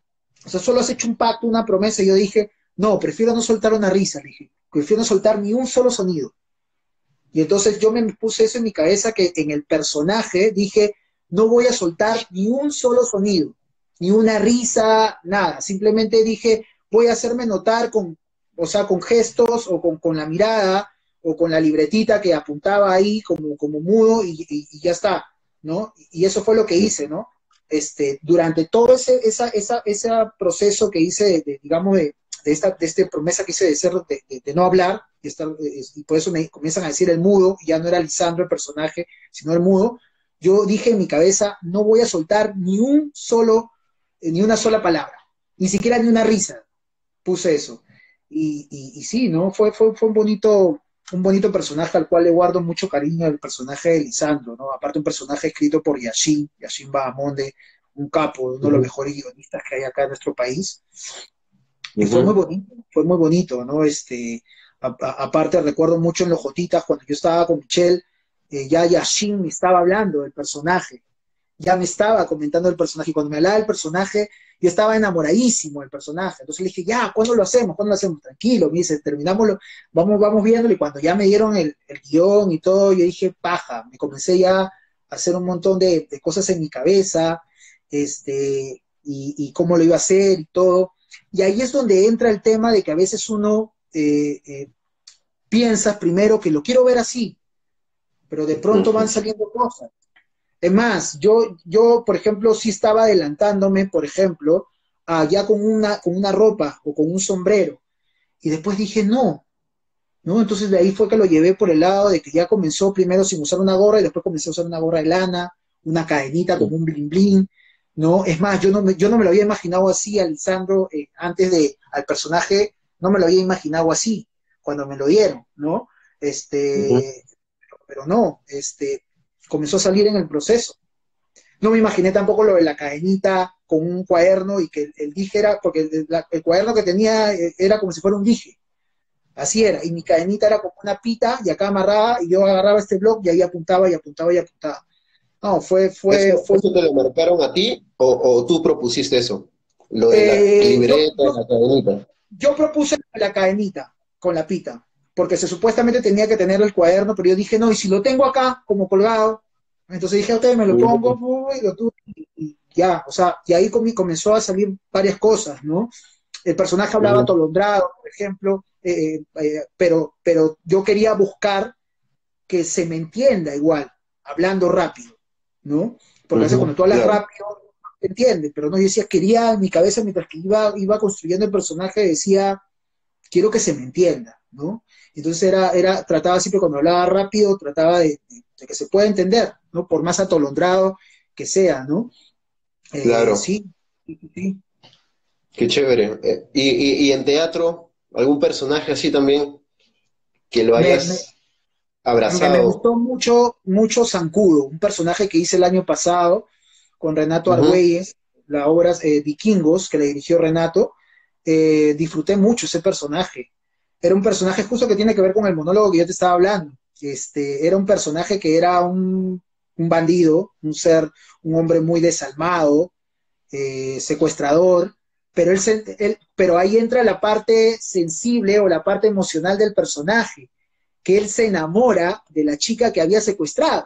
o sea, solo has hecho un pacto, una promesa, y yo dije, no, prefiero no soltar una risa, le dije, prefiero no soltar ni un solo sonido. Y entonces yo me puse eso en mi cabeza que en el personaje dije, no voy a soltar ni un solo sonido, ni una risa, nada. Simplemente dije, voy a hacerme notar con, o sea, con gestos o con, con la mirada o con la libretita que apuntaba ahí como, como mudo y, y, y ya está, ¿no? Y eso fue lo que hice, ¿no? Este, durante todo ese esa, esa, ese proceso que hice, de, de, digamos, de, de esta, de esta promesa que hice de, ser, de, de, de no hablar, y, estar, y por eso me comienzan a decir el mudo, y ya no era Lisandro el personaje, sino el mudo, yo dije en mi cabeza, no voy a soltar ni un solo, eh, ni una sola palabra, ni siquiera ni una risa, puse eso. Y, y, y sí, ¿no? Fue, fue, fue un bonito, un bonito personaje al cual le guardo mucho cariño, el personaje de Lisandro, ¿no? Aparte un personaje escrito por Yashin, Yashin Bahamonde, un capo, uno de los Ujú, mejores guionistas que hay acá en nuestro país. Y fue muy ujú. bonito, fue muy bonito, ¿no? Este, a, a, aparte recuerdo mucho en Los Jotitas, cuando yo estaba con Michelle, eh, ya Yashin me estaba hablando del personaje, ya me estaba comentando el personaje, y cuando me hablaba del personaje, yo estaba enamoradísimo del personaje, entonces le dije, ya, ¿cuándo lo hacemos? ¿Cuándo lo hacemos? Tranquilo, me dice, terminámoslo, vamos, vamos viéndolo, y cuando ya me dieron el, el guión y todo, yo dije, paja, me comencé ya a hacer un montón de, de cosas en mi cabeza, este, y, y cómo lo iba a hacer y todo, y ahí es donde entra el tema de que a veces uno eh, eh, piensa primero que lo quiero ver así, pero de pronto van Ujú. saliendo cosas. Es más, yo, yo, por ejemplo, sí estaba adelantándome, por ejemplo, a ya con una, con una ropa o con un sombrero. Y después dije, no, ¿no? Entonces de ahí fue que lo llevé por el lado de que ya comenzó primero sin usar una gorra y después comencé a usar una gorra de lana, una cadenita con un bling bling, ¿no? Es más, yo no me, yo no me lo había imaginado así a Lisandro eh, antes de, al personaje, no me lo había imaginado así cuando me lo dieron, ¿no? Ujú. Este, pero no, este, comenzó a salir en el proceso. No me imaginé tampoco lo de la cadenita con un cuaderno y que el, el dije era, porque el, la, el, cuaderno que tenía eh, era como si fuera un dije. Así era. Y mi cadenita era como una pita y acá amarraba y yo agarraba este blog y ahí apuntaba y apuntaba y apuntaba. No, fue, fue, ¿Eso, fue. eso te lo marcaron a ti o, o tú propusiste eso? Lo de la Eh, yo, libreta, yo, la cadenita. yo propuse la cadenita con la pita, porque se supuestamente tenía que tener el cuaderno, pero yo dije, no, y si lo tengo acá como colgado, entonces dije, ok, me lo Ujú, pongo, y lo tuve, y, y ya, o sea, y ahí comenzó a salir varias cosas, ¿no? El personaje hablaba ujú, atolondrado, por ejemplo, eh, eh, pero, pero yo quería buscar que se me entienda igual, hablando rápido, ¿no? Porque a veces ujú, cuando tú hablas claro. rápido, entiende, pero no, yo decía, quería en mi cabeza, mientras que iba, iba construyendo el personaje, decía, quiero que se me entienda, ¿no? Entonces era, era, trataba siempre cuando hablaba rápido, trataba de, de- de que se pueda entender, ¿no? Por más atolondrado que sea, ¿no? Eh, Claro, sí, sí, sí, sí. qué chévere. Eh, y, y, y en teatro, algún personaje así también que lo Me, me, hayas me, me abrazado. gustó mucho, mucho Zancudo, un personaje que hice el año pasado con Renato Ujú. Argüelles, la obra eh, Vikingos, que le dirigió Renato. Eh, disfruté mucho ese personaje. Era un personaje justo que tiene que ver con el monólogo que yo te estaba hablando. Este, era un personaje que era un, un bandido, un ser, un hombre muy desalmado, eh, secuestrador, pero, él, se- él- pero ahí entra la parte sensible o la parte emocional del personaje, que él se enamora de la chica que había secuestrado.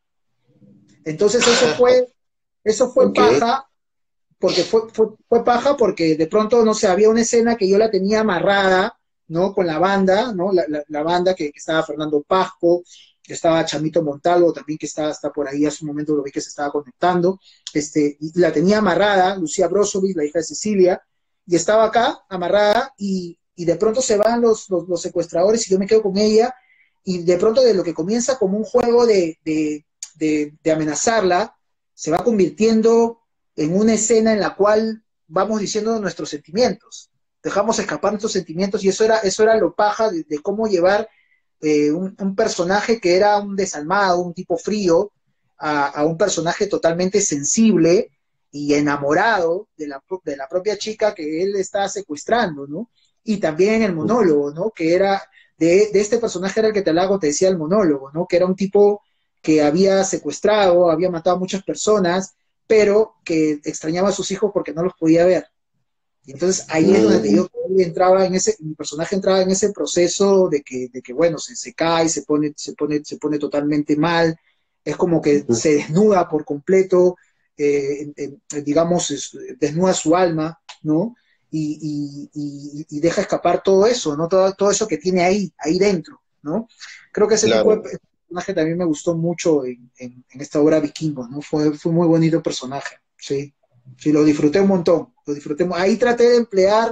Entonces eso fue, eso fue Ok. paja, porque fue, fue, fue paja porque de pronto, no sé, había una escena que yo la tenía amarrada, ¿no? Con la banda, ¿no? La, la, la banda que, que, estaba Fernando Pasco, que estaba Chamito Montalvo también, que está, está por ahí, hace un momento lo vi que se estaba conectando, este, y la tenía amarrada, Lucía Brozovic, la hija de Cecilia, y estaba acá, amarrada, y, y de pronto se van los, los, los, secuestradores y yo me quedo con ella, y de pronto de lo que comienza como un juego de, de, de, de amenazarla, se va convirtiendo en una escena en la cual vamos diciendo nuestros sentimientos, dejamos escapar nuestros sentimientos y eso era, eso era lo paja de, de cómo llevar eh, un, un, personaje que era un desalmado, un tipo frío, a, a un personaje totalmente sensible y enamorado de la, de la propia chica que él estaba secuestrando, ¿no? Y también el monólogo, ¿no? Que era, de, de este personaje era el que te hago, te decía el monólogo, ¿no? Que era un tipo que había secuestrado, había matado a muchas personas, pero que extrañaba a sus hijos porque no los podía ver. Y entonces ahí es donde te Mm, digo que él entraba en ese, mi personaje entraba en ese proceso de que, de que bueno, se, se cae, se pone, se, pone, se pone totalmente mal, es como que se desnuda por completo, eh, eh, digamos, es, desnuda su alma, ¿no? Y, y, y, y, deja escapar todo eso, ¿no? Todo, todo eso que tiene ahí, ahí dentro, ¿no? Creo que ese tipo de claro. personaje también me gustó mucho en, en, en esta obra Vikingo, ¿no? Fue, fue muy bonito personaje, sí. Sí, lo disfruté un montón, lo disfruté. Ahí traté de emplear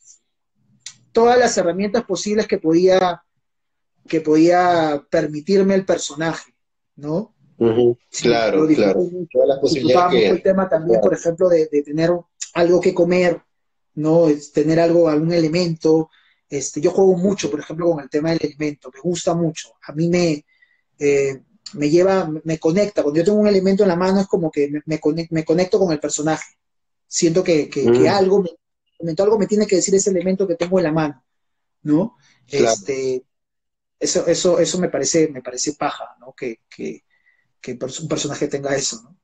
todas las herramientas posibles que podía, que podía permitirme el personaje, ¿no? Ujú. Sí, lo Claro, disfruté claro. mucho. Todas las posibilidades Disfrutaba mucho el que, tema que también, por puedas. ejemplo, de, de tener algo que comer, ¿no? Es tener algo, algún elemento. Este, yo juego mucho, por ejemplo, con el tema del alimento, me gusta mucho. A mí me, eh, me lleva, me conecta. Cuando yo tengo un elemento en la mano es como que me, me, conecto, me conecto con el personaje. Siento que, que, que Mm, algo, me, algo me tiene que decir ese elemento que tengo en la mano, ¿no? claro. Este, eso, eso, eso me parece, me parece paja, ¿no? Que, que, que un personaje tenga eso, ¿no?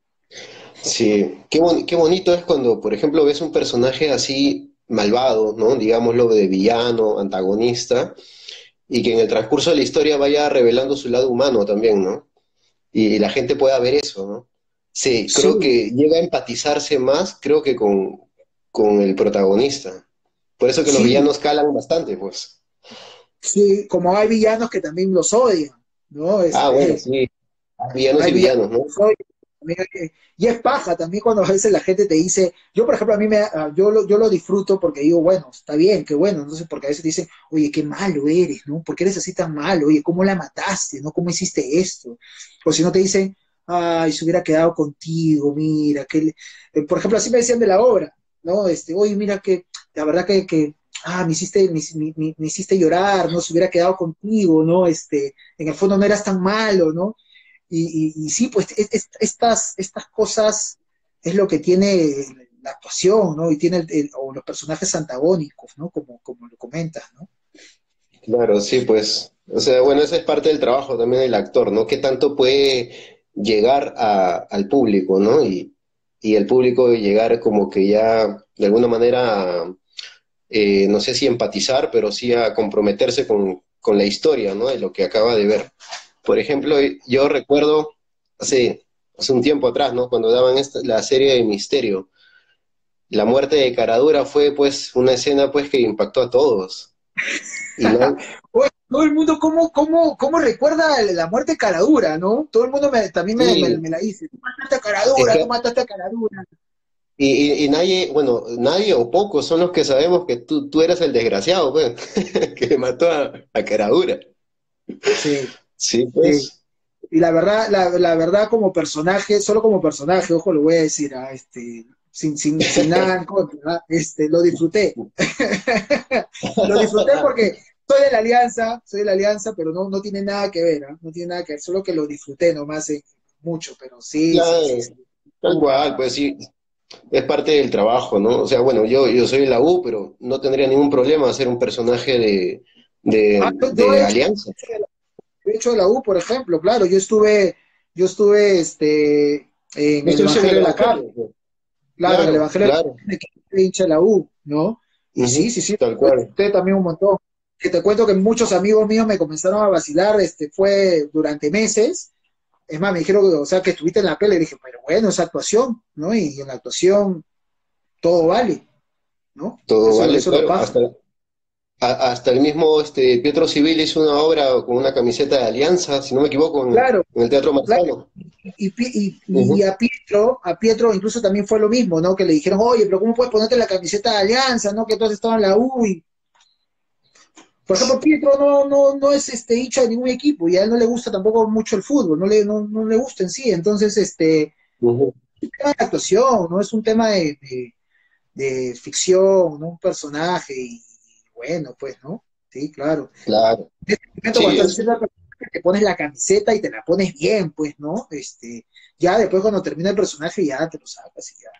Sí, qué, boni- qué bonito es cuando, por ejemplo, ves un personaje así malvado, ¿no? Digámoslo de villano, antagonista, y que en el transcurso de la historia vaya revelando su lado humano también, ¿no? Y la gente pueda ver eso, ¿no? Sí, Sí, creo que llega a empatizarse más, creo que con, con el protagonista. Por eso que los sí, villanos calan bastante, pues. sí, como hay villanos que también los odian, ¿no? Ah, bueno, Este, sí, villanos hay y villanos villanos, ¿no? que los odian, también hay que- y es paja también cuando a veces la gente te dice, yo por ejemplo a mí me, ah, yo lo, yo lo disfruto porque digo, bueno, está bien, qué bueno, entonces porque a veces te dicen, oye, qué malo eres, ¿no? ¿Por qué eres así tan malo? Oye, ¿cómo la mataste? ¿No? ¿Cómo hiciste esto? O si no te dicen, ay, se hubiera quedado contigo, mira, que, le-". Eh, por ejemplo, así me decían de la obra, ¿no? Este, oye, mira que, la verdad que, que ah, me hiciste, me, me, me hiciste llorar, ¿no? Se hubiera quedado contigo, ¿no? Este, en el fondo no eras tan malo, ¿no? Y, y, y sí, pues es, es, estas, estas cosas es lo que tiene la actuación, ¿no? Y tiene el, el, o los personajes antagónicos, ¿no? Como, como lo comentas, ¿no? Claro, sí, pues. O sea, bueno, esa es parte del trabajo también del actor, ¿no? ¿Qué tanto puede llegar a- al público, ¿no? Y, y el público llegar como que ya, de alguna manera, eh, no sé si empatizar, pero sí a comprometerse con, con la historia, ¿no? De lo que acaba de ver. Por ejemplo, yo recuerdo hace, hace un tiempo atrás, ¿no? Cuando daban esta- la serie de Misterio, la muerte de Caradura fue, pues, una escena, pues, que impactó a todos. Y no, todo el mundo cómo, cómo, cómo recuerda la muerte de Caradura, ¿no? Todo el mundo me, también me, me, Sí, me la dice, tú mataste a es Caradura, tú que, mataste a Caradura. y, y, y nadie, bueno, nadie o pocos son los que sabemos que tú, tú eres el desgraciado, pues, que mató a, a Caradura. Sí, Sí, sí. pues. Y la verdad, la, la verdad como personaje, solo como personaje, ojo, lo voy a decir, ah, este, sin, sin, sin nada en contra, ah, este, lo disfruté. Lo disfruté porque soy de la Alianza, soy de la Alianza, pero no, no tiene nada que ver, ¿ah? No tiene nada que ver, solo que lo disfruté nomás eh, mucho, pero sí, sí, sí, Claro, sí. tal cual, pues sí, es parte del trabajo, ¿no? O sea, bueno, yo, yo soy de la U, pero no tendría ningún problema hacer un personaje de, Ah, de, yo, yo de he hecho, Alianza. he hecho de la U, por ejemplo, claro, yo estuve, yo estuve este, en Yo el estoy en el Evangelio de la Carne. Evangelio, pues. Claro, en el Claro, Evangelio claro, de que hincha la U, ¿no? Y sí, ujú, sí, sí, tal pues, cual. usted también un montón. Que te cuento que muchos amigos míos me comenzaron a vacilar, este, fue durante meses. Es más, me dijeron, o sea, que estuviste en la peli, y dije, pero bueno, es actuación, ¿no? Y en la actuación todo vale, ¿no? Todo Eso, vale, eso lo claro. paja. Hasta, a- hasta el mismo este, Pietro Civil hizo una obra con una camiseta de Alianza, si no me equivoco, en, Claro, en el Teatro claro. Marzano. Y, y, y Ujú. a Pietro, a Pietro incluso también fue lo mismo, ¿no? Que le dijeron, oye, pero ¿cómo puedes ponerte la camiseta de Alianza, ¿no? Que tú has estado en la U y por ejemplo, Pietro no, no, no es este hincha de ningún equipo y a él no le gusta tampoco mucho el fútbol, no le, no, no le gusta en sí. Entonces, este, Ujú. es un tema de actuación, no es un tema de, de, de ficción, ¿no? Un personaje y, y bueno, pues, ¿no? Sí, claro. Claro. En este momento Sí, cuando estás es, haciendo el personaje, te pones la camiseta y te la pones bien, pues, ¿no? Este, ya después cuando termina el personaje ya te lo sacas y ya.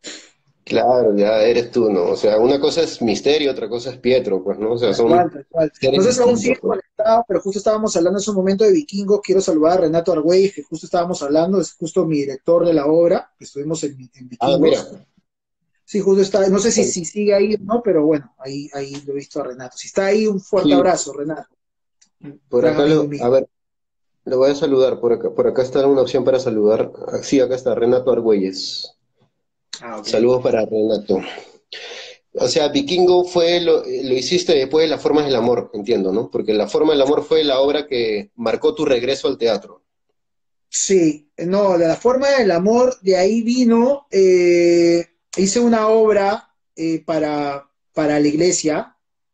claro, ya eres tú, ¿no? O sea, una cosa es Misterio, otra cosa es Pietro, pues, ¿no? O sea, Tal cual, son tal cual. No seres sé si aún distintos, sigue pues. conectado, pero justo estábamos hablando en su momento de Vikingos. Quiero saludar a Renato Argüelles, que justo estábamos hablando, es justo mi director de la obra, que estuvimos en, en Ah, mira, Vikingos. Sí, justo está, no sé si, si sigue ahí o no, pero bueno, ahí, ahí lo he visto a Renato. Si está ahí, un fuerte sí, abrazo, Renato, un por gran acá, amigo lo, mío. a ver, lo voy a saludar, por acá, por acá está una opción para saludar. Ah, sí, acá está Renato Argüelles. Ah, ok. Saludos para Renato. O sea, Vikingo fue lo, lo hiciste después de Las Formas del Amor, entiendo, ¿no? Porque La Forma del Amor fue la obra que marcó tu regreso al teatro. Sí, no, de la forma del amor, de ahí vino, eh, hice una obra eh, para, para la iglesia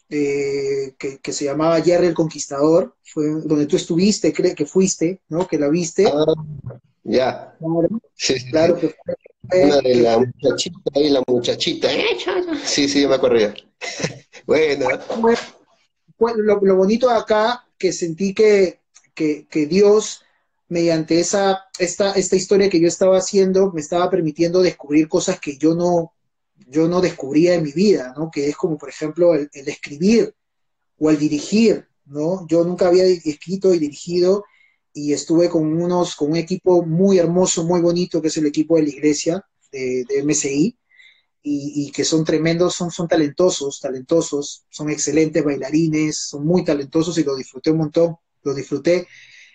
eh, que, que se llamaba Jerry el Conquistador, fue donde tú estuviste, creo que fuiste, ¿no? Que la viste. Ah, ya. Claro, Sí, sí, sí. claro que Una fue, de que la fue, muchachita y la muchachita. Eh, cha, cha. Sí, sí, yo me acordé. Bueno, fue- fue lo, lo bonito de acá que sentí que, que, que Dios, mediante esa, esta, esta historia que yo estaba haciendo, me estaba permitiendo descubrir cosas que yo no, yo no descubría en mi vida, ¿no? Que es como, por ejemplo, el, el escribir o el dirigir, ¿no? Yo nunca había escrito y dirigido y estuve con unos, con un equipo muy hermoso, muy bonito, que es el equipo de la iglesia de, de M S I, y, y, que son tremendos, son, son talentosos, talentosos, son excelentes bailarines, son muy talentosos y lo disfruté un montón, lo disfruté.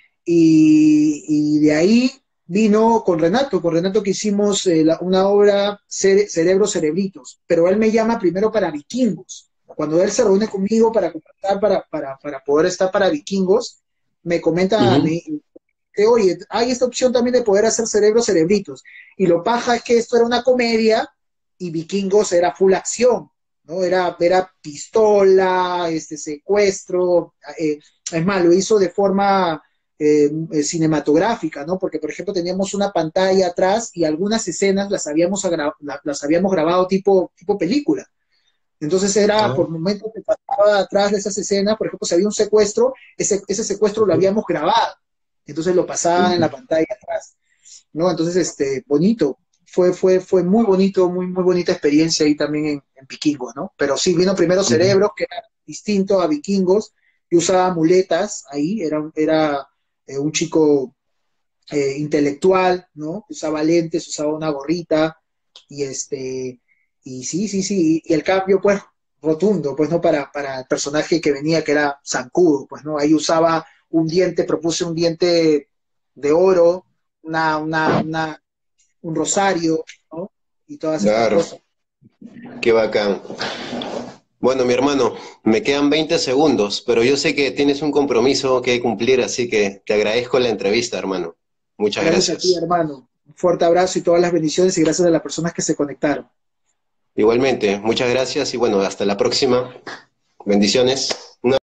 Y, y de ahí vino con Renato, con Renato que hicimos eh, la, una obra Cere Cerebros Cerebritos, pero él me llama primero para Vikingos. Cuando él se reúne conmigo para contratar, para, para, para poder estar para Vikingos, me comenta, ujú. me, que, oye, hay esta opción también de poder hacer Cerebros Cerebritos. Y lo paja es que esto era una comedia y Vikingos era full acción, ¿no? Era, era pistola, este secuestro, eh, es más, lo hizo de forma eh, eh, cinematográfica, ¿no? Porque, por ejemplo, teníamos una pantalla atrás y algunas escenas las habíamos, las habíamos grabado tipo, tipo película. Entonces era, Ah, por momentos que pasaba atrás de esas escenas, por ejemplo, si había un secuestro, ese, ese secuestro lo ujú, habíamos grabado. Entonces lo pasaban en la ujú, pantalla atrás, ¿no? Entonces, este, bonito. Fue, fue, fue muy bonito, muy, muy bonita experiencia ahí también en, en Vikingos, ¿no? Pero sí, vino primero ujú. Cerebros, que era distinto a Vikingos. Yo usaba muletas ahí, era, era eh, un chico eh, intelectual, ¿no? Usaba lentes, usaba una gorrita, y este, y sí, sí, sí, y el cambio, pues, rotundo, pues, ¿no? Para, para el personaje que venía, que era Zancudo, pues, ¿no? Ahí usaba un diente, propuse un diente de oro, una, una, una, un rosario, ¿no? Y todas estas Claro, cosas. qué bacán. Bueno, mi hermano, me quedan veinte segundos, pero yo sé que tienes un compromiso que cumplir, así que te agradezco la entrevista, hermano. Muchas Gracias a ti, gracias. hermano. Un fuerte abrazo y todas las bendiciones y gracias a las personas que se conectaron. Igualmente, muchas gracias y bueno, hasta la próxima. Bendiciones.